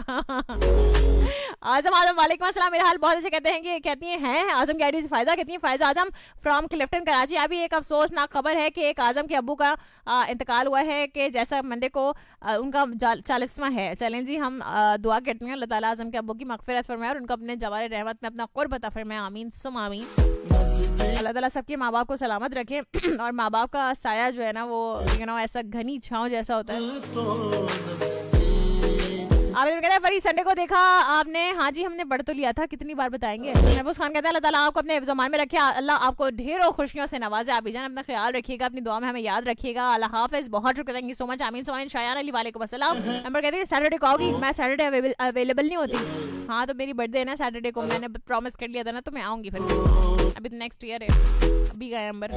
आजम आजम वालेकुम अस्सलाम, मेरा हाल बहुत अच्छे कहते हैं कि कहती हैं हैं आजम की आईडी से फायदा, कहती हैं फायजा आजम फ्रॉम क्लिफ्टन कराची। अभी एक अफसोसनाक खबर है कि एक आजम के अब्बू का आ, इंतकाल हुआ है कि जैसा मंडे को आ, उनका चालीसवां है। चलें जी हम आ, दुआ करते हैं अल्लाह ताला आजम के अब्बू की मगफिरत फरमाए और उनको अपने जवार रहमत में अपना कुर्ब अता फरमाए, आमीन सुम आमीन। अल्लाह ताला सबके माँ बाप को सलामत रखे और माँ बाप का साया जो है ना वो यू नो ऐसा घनी छांव जैसा होता है। आवेदन कहता है फरी संडे को देखा आपने? हाँ जी हमने पढ़ तो लिया था, कितनी बार बताएंगे। महबूब खान कहता है अल्लाह ताला आपको अपने ज़मान में रखे, अल्लाह आपको ढेरों खुशियों से नवाजे। आप जान अपना ख्याल रखिएगा, अपनी दुआ में हमें याद रखिएगा। अल्लाह हाफिज, बहुत शुक्रिया, थैंक यू सो मच। आमीन समान। शायान अली वालेकुम अस्सलाम। नंबर कहते हैं सैटरडे को आओगी? मैं सैटरडे अवेलेबल नहीं होती। हाँ तो मेरी बर्थडे है ना सैटरडे को, मैंने प्रॉमिस कर लिया था ना तो मैं आऊंगी फिर। अभी तो नेक्स्ट ईयर है, अभी गए अंबर।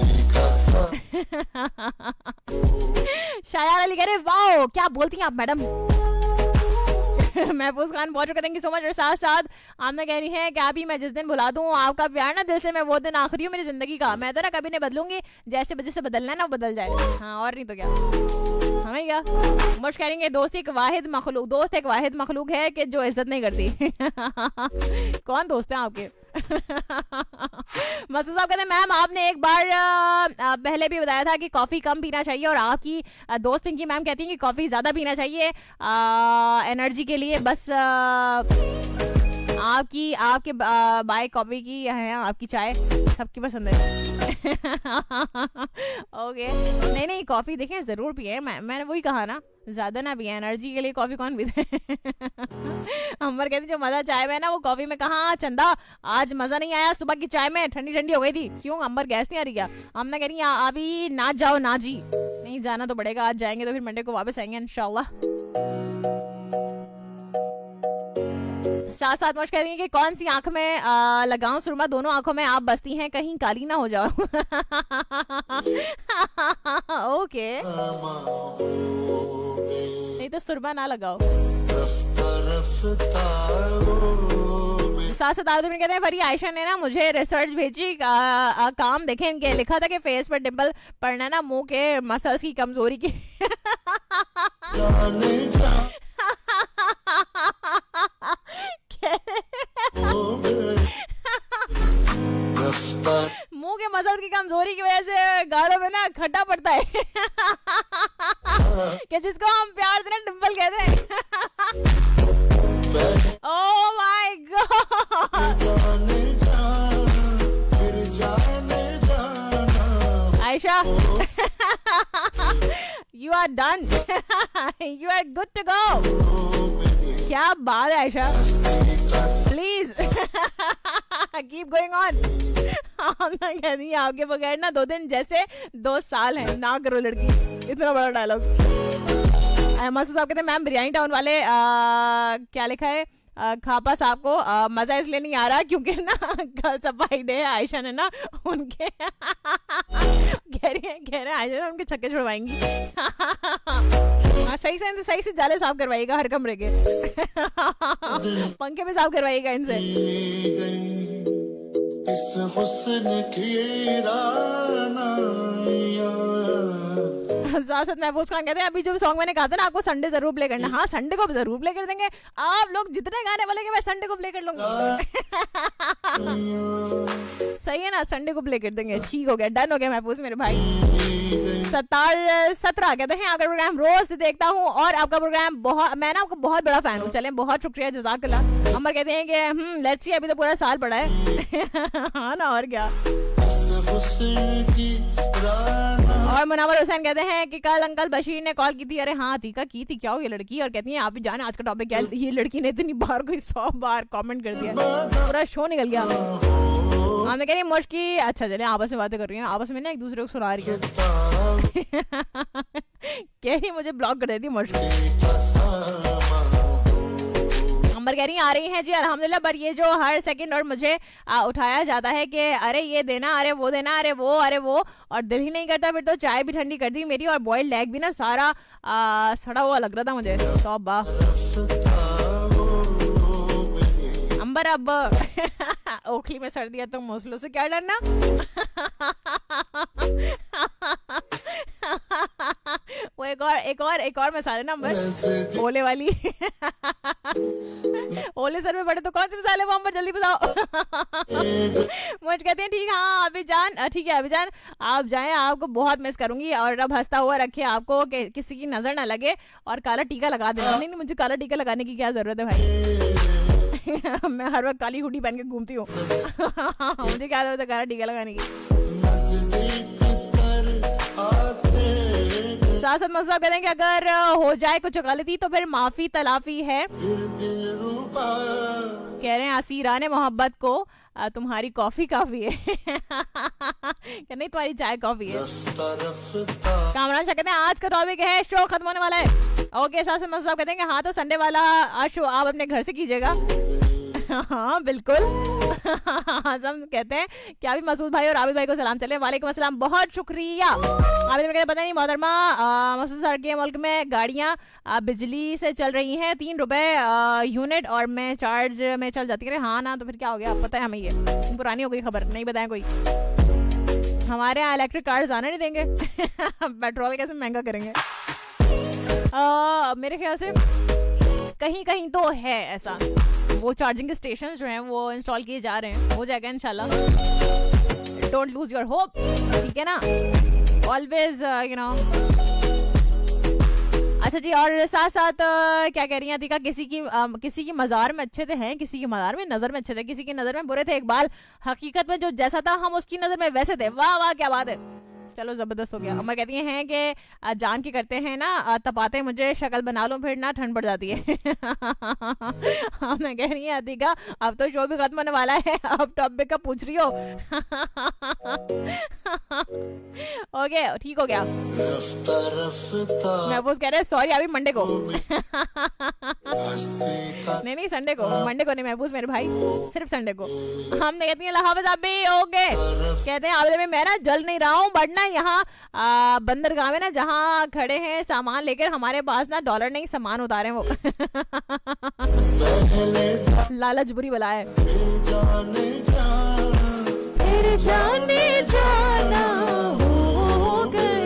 शायान अली कह रहे वाओ क्या बोलती हैं आप मैडम। महफूज खान बहुत शुक्रिया, थैंक यू सो मच। और साथ साथ आमना कह रही है कि अभी मैं जिस दिन बुला दूं आपका प्यार ना दिल से, मैं वो दिन आखिरी हूँ मेरी जिंदगी का। मैं तो ना कभी नहीं बदलूंगी, जैसे वजह से बदलना है ना वो बदल जाए। हाँ और नहीं तो क्या, हमें क्या मुझ कहेंगे दोस्त एक वाहिद मखलूक दोस्त एक वाहिद मखलूक है कि जो इज्जत नहीं करती। कौन दोस्त हैं आपके? मसूद साहब कहते हैं मैम आपने एक बार आ, पहले भी बताया था कि कॉफ़ी कम पीना चाहिए और आपकी दोस्त पिंकी मैम कहती हैं कि कॉफ़ी ज़्यादा पीना चाहिए एनर्जी के लिए। बस आ, आपकी आपके बाय कॉफी की है, आपकी चाय सबकी पसंद है। ओके नहीं नहीं कॉफी देखें जरूर पिए, मैं मैंने वही कहा ना, ज्यादा ना पिए, एनर्जी के लिए कॉफी कौन पीते। अंबर कहती जो मजा चाय में ना वो कॉफी में कहाँ चंदा, आज मजा नहीं आया, सुबह की चाय में ठंडी ठंडी हो गई थी। क्यों अंबर गैस नहीं आ रही क्या? हमने कह रही अभी ना जाओ ना जी, नहीं जाना तो पड़ेगा, आज जाएंगे तो फिर मंडे को वापस आएंगे इंशाल्लाह। साथ साथ मुझे कह रही है कि कौन सी आंख में लगाऊं सुरमा, दोनों आंखों में आप बसती हैं, कहीं काली ना हो जाओ। ओके नहीं तो सुरमा ना लगाओ। साथ साथ आदमी कहते हैं फरी आयशा ने ना मुझे रिसर्च भेजी, आ, आ, काम देखें इनके, लिखा था कि फेस पर डिंपल पड़ना ना मुंह के मसल्स की कमजोरी की। मुंह के मसल्स की कमजोरी की वजह से गालों में ना खट्टा पड़ता है। कि जिसको हम प्यार से ना डिंपल कहते हैं। Oh my God Ayesha you are done, you are good to go. क्या बात है Ayesha, please keep going on. हम ना कह रही आपके बगैर ना दो दिन जैसे दो साल है, ना करो लड़की, इतना बड़ा डायलॉग। मासूम साहब कहते हैं मैम बिरयानी टाउन वाले आ, क्या लिखा है आ, खापा साहब को आ, मजा इसलिए नहीं आ रहा क्योंकि ना कल सफाई डे है, आयशा ने ना उनके कह रही है कह रहे हैं आयशा ने उनके छक्के छुड़वाएंगी। सही से सही से जाले साफ करवाइएगा हर कमरे के। पंखे में साफ करवाइएगा इनसे। इस हुस्न की महफूज खान कहते हैं अभी जो सॉन्ग मैंने कहा था ना आपको संडे जरूर प्ले करना। हाँ संडे को जरूर प्ले कर देंगे, आप लोग जितने गाने बोलेंगे मैं संडे को प्ले कर लूंगा। सही है ना, संडे को प्ले कर देंगे, ठीक हो गया, डन हो गया महफूज मेरे भाई। सत्तार सत्रह कहते हैं आपका प्रोग्राम रोज से देखता हूँ और आपका प्रोग्राम बहुत, मैं ना आपका बहुत बड़ा फैन हूँ। चले बहुत शुक्रिया जज़ाकल्लाह। अमर कहते हैं कि हम्म लेट्स सी अभी तो पूरा साल पड़ा है। हाँ ना और क्या। और मुनावर हुसैन कहते हैं कि कल अंकल बशीर ने कॉल की थी, अरे हाँ तीका की थी, क्या हो ये लड़की, और कहती है आप भी जाने आज का टॉपिक क्या है। ये लड़की ने इतनी बार कोई सौ बार कमेंट कर दिया, पूरा शो निकल गया। हमने कह रही मुश्किल, अच्छा चले आपस में बातें कर रही हैं, आपस में ना एक दूसरे को सुना रही है। कह रही मुझे ब्लॉक कर देती मुश्किल। नंबर कह रही आ रही हैं जी अल्हम्दुलिल्लाह, पर ये जो हर सेकंड और मुझे आ, उठाया जाता है कि अरे ये देना, अरे वो देना, अरे वो अरे वो, और दिल ही नहीं करता। फिर तो चाय भी ठंडी कर दी मेरी, और बॉइल्ड लेग भी ना सारा आ, सड़ा हुआ लग रहा था मुझे। तो अब्बा अंबर अब ओखली में सर्दी है तो मौसलों से क्या डरना। वो एक और एक और एक और मसाले ना अंबर, ओले वाली। ओले सर में बड़े तो कौन से मसाले वो अंबर जल्दी बताओ। मुझे कहते हैं ठीक हाँ अभी जान, ठीक है अभी जान आप जाएं, आपको बहुत मिस करूंगी, और रब हंसता हुआ रखे आपको कि किसी की नजर ना लगे, और काला टीका लगा देना। नहीं नहीं मुझे काला टीका लगाने की क्या जरूरत है भाई। मैं हर वक्त काली हुडी पहन के घूमती हूँ। मुझे क्या जरूरत है काला टीका लगाने की। साथ साथ मसला करें कि अगर हो जाए कुछ गलती तो फिर माफी तलाफी है। कह रहे हैं असीराने मोहब्बत को तुम्हारी कॉफी काफी है। क्या नहीं तुम्हारी चाय कॉफी है। कामरान शाह कहते हैं आज का टॉपिक है शो खत्म होने वाला है। ओके साथ साथ मसला कहते हैं कि हाँ तो संडे वाला आज शो आप अपने घर से कीजिएगा। हाँ बिल्कुल। आजम कहते हैं कि अभी मसूद भाई और आबिद भाई को सलाम चले। वालेकुम अस्सलाम, बहुत शुक्रिया। आबिद भाई पता नहीं मोहतरमा मसूद सर के मुल्क में गाड़ियाँ बिजली से चल रही हैं, तीन रुपए यूनिट और मैं चार्ज में चल जाती है। हाँ ना तो फिर क्या हो गया, पता है हमें, ये पुरानी हो गई खबर, नहीं बताया कोई। हमारे यहाँ इलेक्ट्रिक कार्स आने नहीं देंगे। पेट्रोल कैसे महंगा करेंगे। आ, मेरे ख्याल से कहीं कहीं तो है ऐसा, वो चार्जिंग के स्टेशन जो हैं वो इंस्टॉल किए जा रहे हैं, हो जाएगा इंशाल्लाह। डोंट लूज योर होप, ठीक है ना, ऑलवेज यू नो। अच्छा अच्छा जी, और साथ साथ अ, क्या कह रही हैं अतिका, किसी की अ, किसी की मजार में अच्छे थे हैं, किसी की मजार में नजर में अच्छे थे, किसी की नजर में बुरे थे। इकबाल, हकीकत में जो जैसा था हम उसकी नजर में वैसे थे। वाह वाह, क्या बात है, चलो जबरदस्त हो गया। अमर कहती हैं कि अ, जान के करते हैं ना, अ, तपाते मुझे शक्ल बना लो फिर ना ठंड पड़ जाती है। मैं कह रही है अतिका, अब तो शो भी खत्म होने वाला है, अब टॉपिक का पूछ रही हो। ओके, ठीक हो गया। महबूज कह रहे हैं सॉरी, अभी मंडे को। नहीं नहीं, संडे को, मंडे को नहीं महबूज मेरे भाई, सिर्फ संडे को। हमने कहती है हाफिज आप भी। ओके, कहते हैं आवेदन में मैं ना जल नहीं रहा हूँ, बढ़ना यहाँ बंदरगाह में ना जहाँ खड़े हैं सामान लेकर, हमारे पास ना डॉलर नहीं सामान उतारे वो। लालच बुरी बला है। फिर जाने जाना हो गए,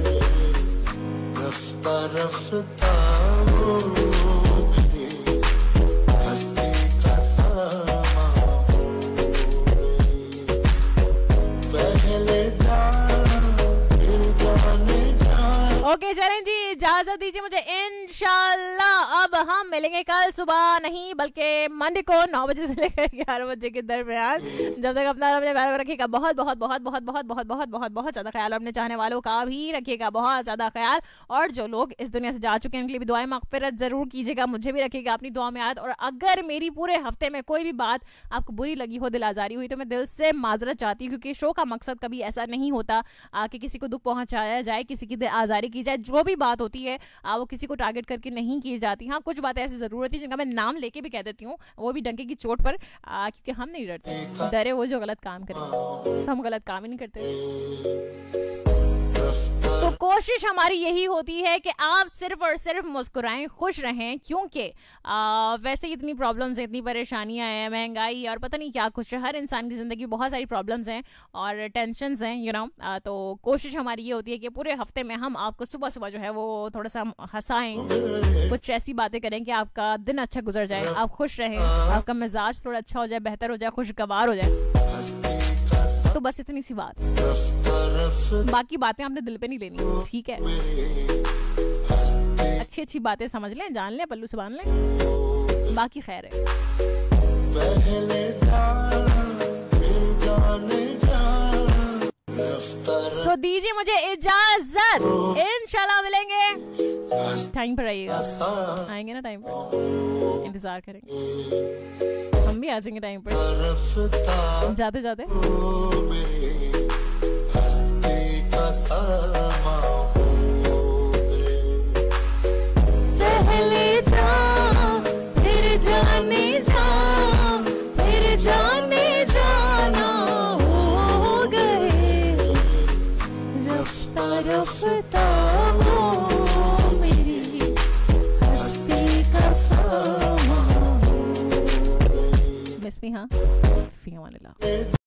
रफ्ता रफ्ता हो गए, हस्ती का सामा हो गए, पहले जा फिर जाने जा। ओके चलें जी, इजाजत दीजिए मुझे। इंशाल्लाह अब हम मिलेंगे कल सुबह, नहीं बल्कि मंडे को नौ बजे से लेकर ग्यारह बजे के दरमियान। जब तक अपना अपने प्यार को रखिएगा बहुत बहुत बहुत बहुत बहुत बहुत बहुत बहुत बहुत ज्यादा ख्याल, अपने चाहने वालों का भी रखिएगा बहुत ज्यादा ख्याल, और जो लोग इस दुनिया से जा चुके हैं उनके लिए भी दुआएं मगफिरत जरूर कीजिएगा, मुझे भी रखिएगा अपनी दुआ में याद। और अगर मेरी पूरे हफ्ते में कोई भी बात आपको बुरी लगी हो, दिल आजारी हुई, तो मैं दिल से माजरत चाहती हूँ, क्योंकि शो का मकसद कभी ऐसा नहीं होता कि किसी को दुख पहुंचाया जाए, किसी की दिल आजारी की जाए। जो भी बात होती है वो किसी को टारगेट करके नहीं की जाती। हाँ, कुछ बातें ऐसी जरूर होती है जिनका मैं नाम लेके भी कह देती हूँ, वो भी डंके की चोट पर, आ, क्योंकि हम नहीं डरते, डरे वो जो गलत काम करे, हम गलत काम ही नहीं करते। तो कोशिश हमारी यही होती है कि आप सिर्फ और सिर्फ मुस्कुराएं, खुश रहें, क्योंकि वैसे ही इतनी प्रॉब्लम्स हैं, इतनी परेशानियां हैं, महंगाई और पता नहीं क्या कुछ, हर इंसान की जिंदगी में बहुत सारी प्रॉब्लम्स हैं और टेंशन्स हैं, यू नो। तो कोशिश हमारी ये होती है कि पूरे हफ्ते में हम आपको सुबह सुबह जो है वो थोड़ा सा हंसाएं, कुछ ऐसी बातें करें कि आपका दिन अच्छा गुजर जाए, आप खुश रहें, आपका मिजाज थोड़ा अच्छा हो जाए, बेहतर हो जाए, खुशगवार हो जाए। तो बस इतनी सी बात, बाकी बातें आपने दिल पे नहीं लेनी, ठीक है? अच्छी अच्छी बातें समझ लें, जान लें, पल्लू से बांध लें, बाकी खैर है। सो दीजिए मुझे इजाजत, इंशाल्लाह मिलेंगे टाइम पर, आइएगा, आएंगे ना टाइम पर, इंतजार करेंगे, हम भी आ जाएंगे टाइम पर, जाते जाते। पहले जा फिर जाने जा, फिर जाने जाना हो गए, रफ्ता रफ्ता हो मेरी हस्ती का सामा। मिस मी, हाँ, फी अमान अल्लाह।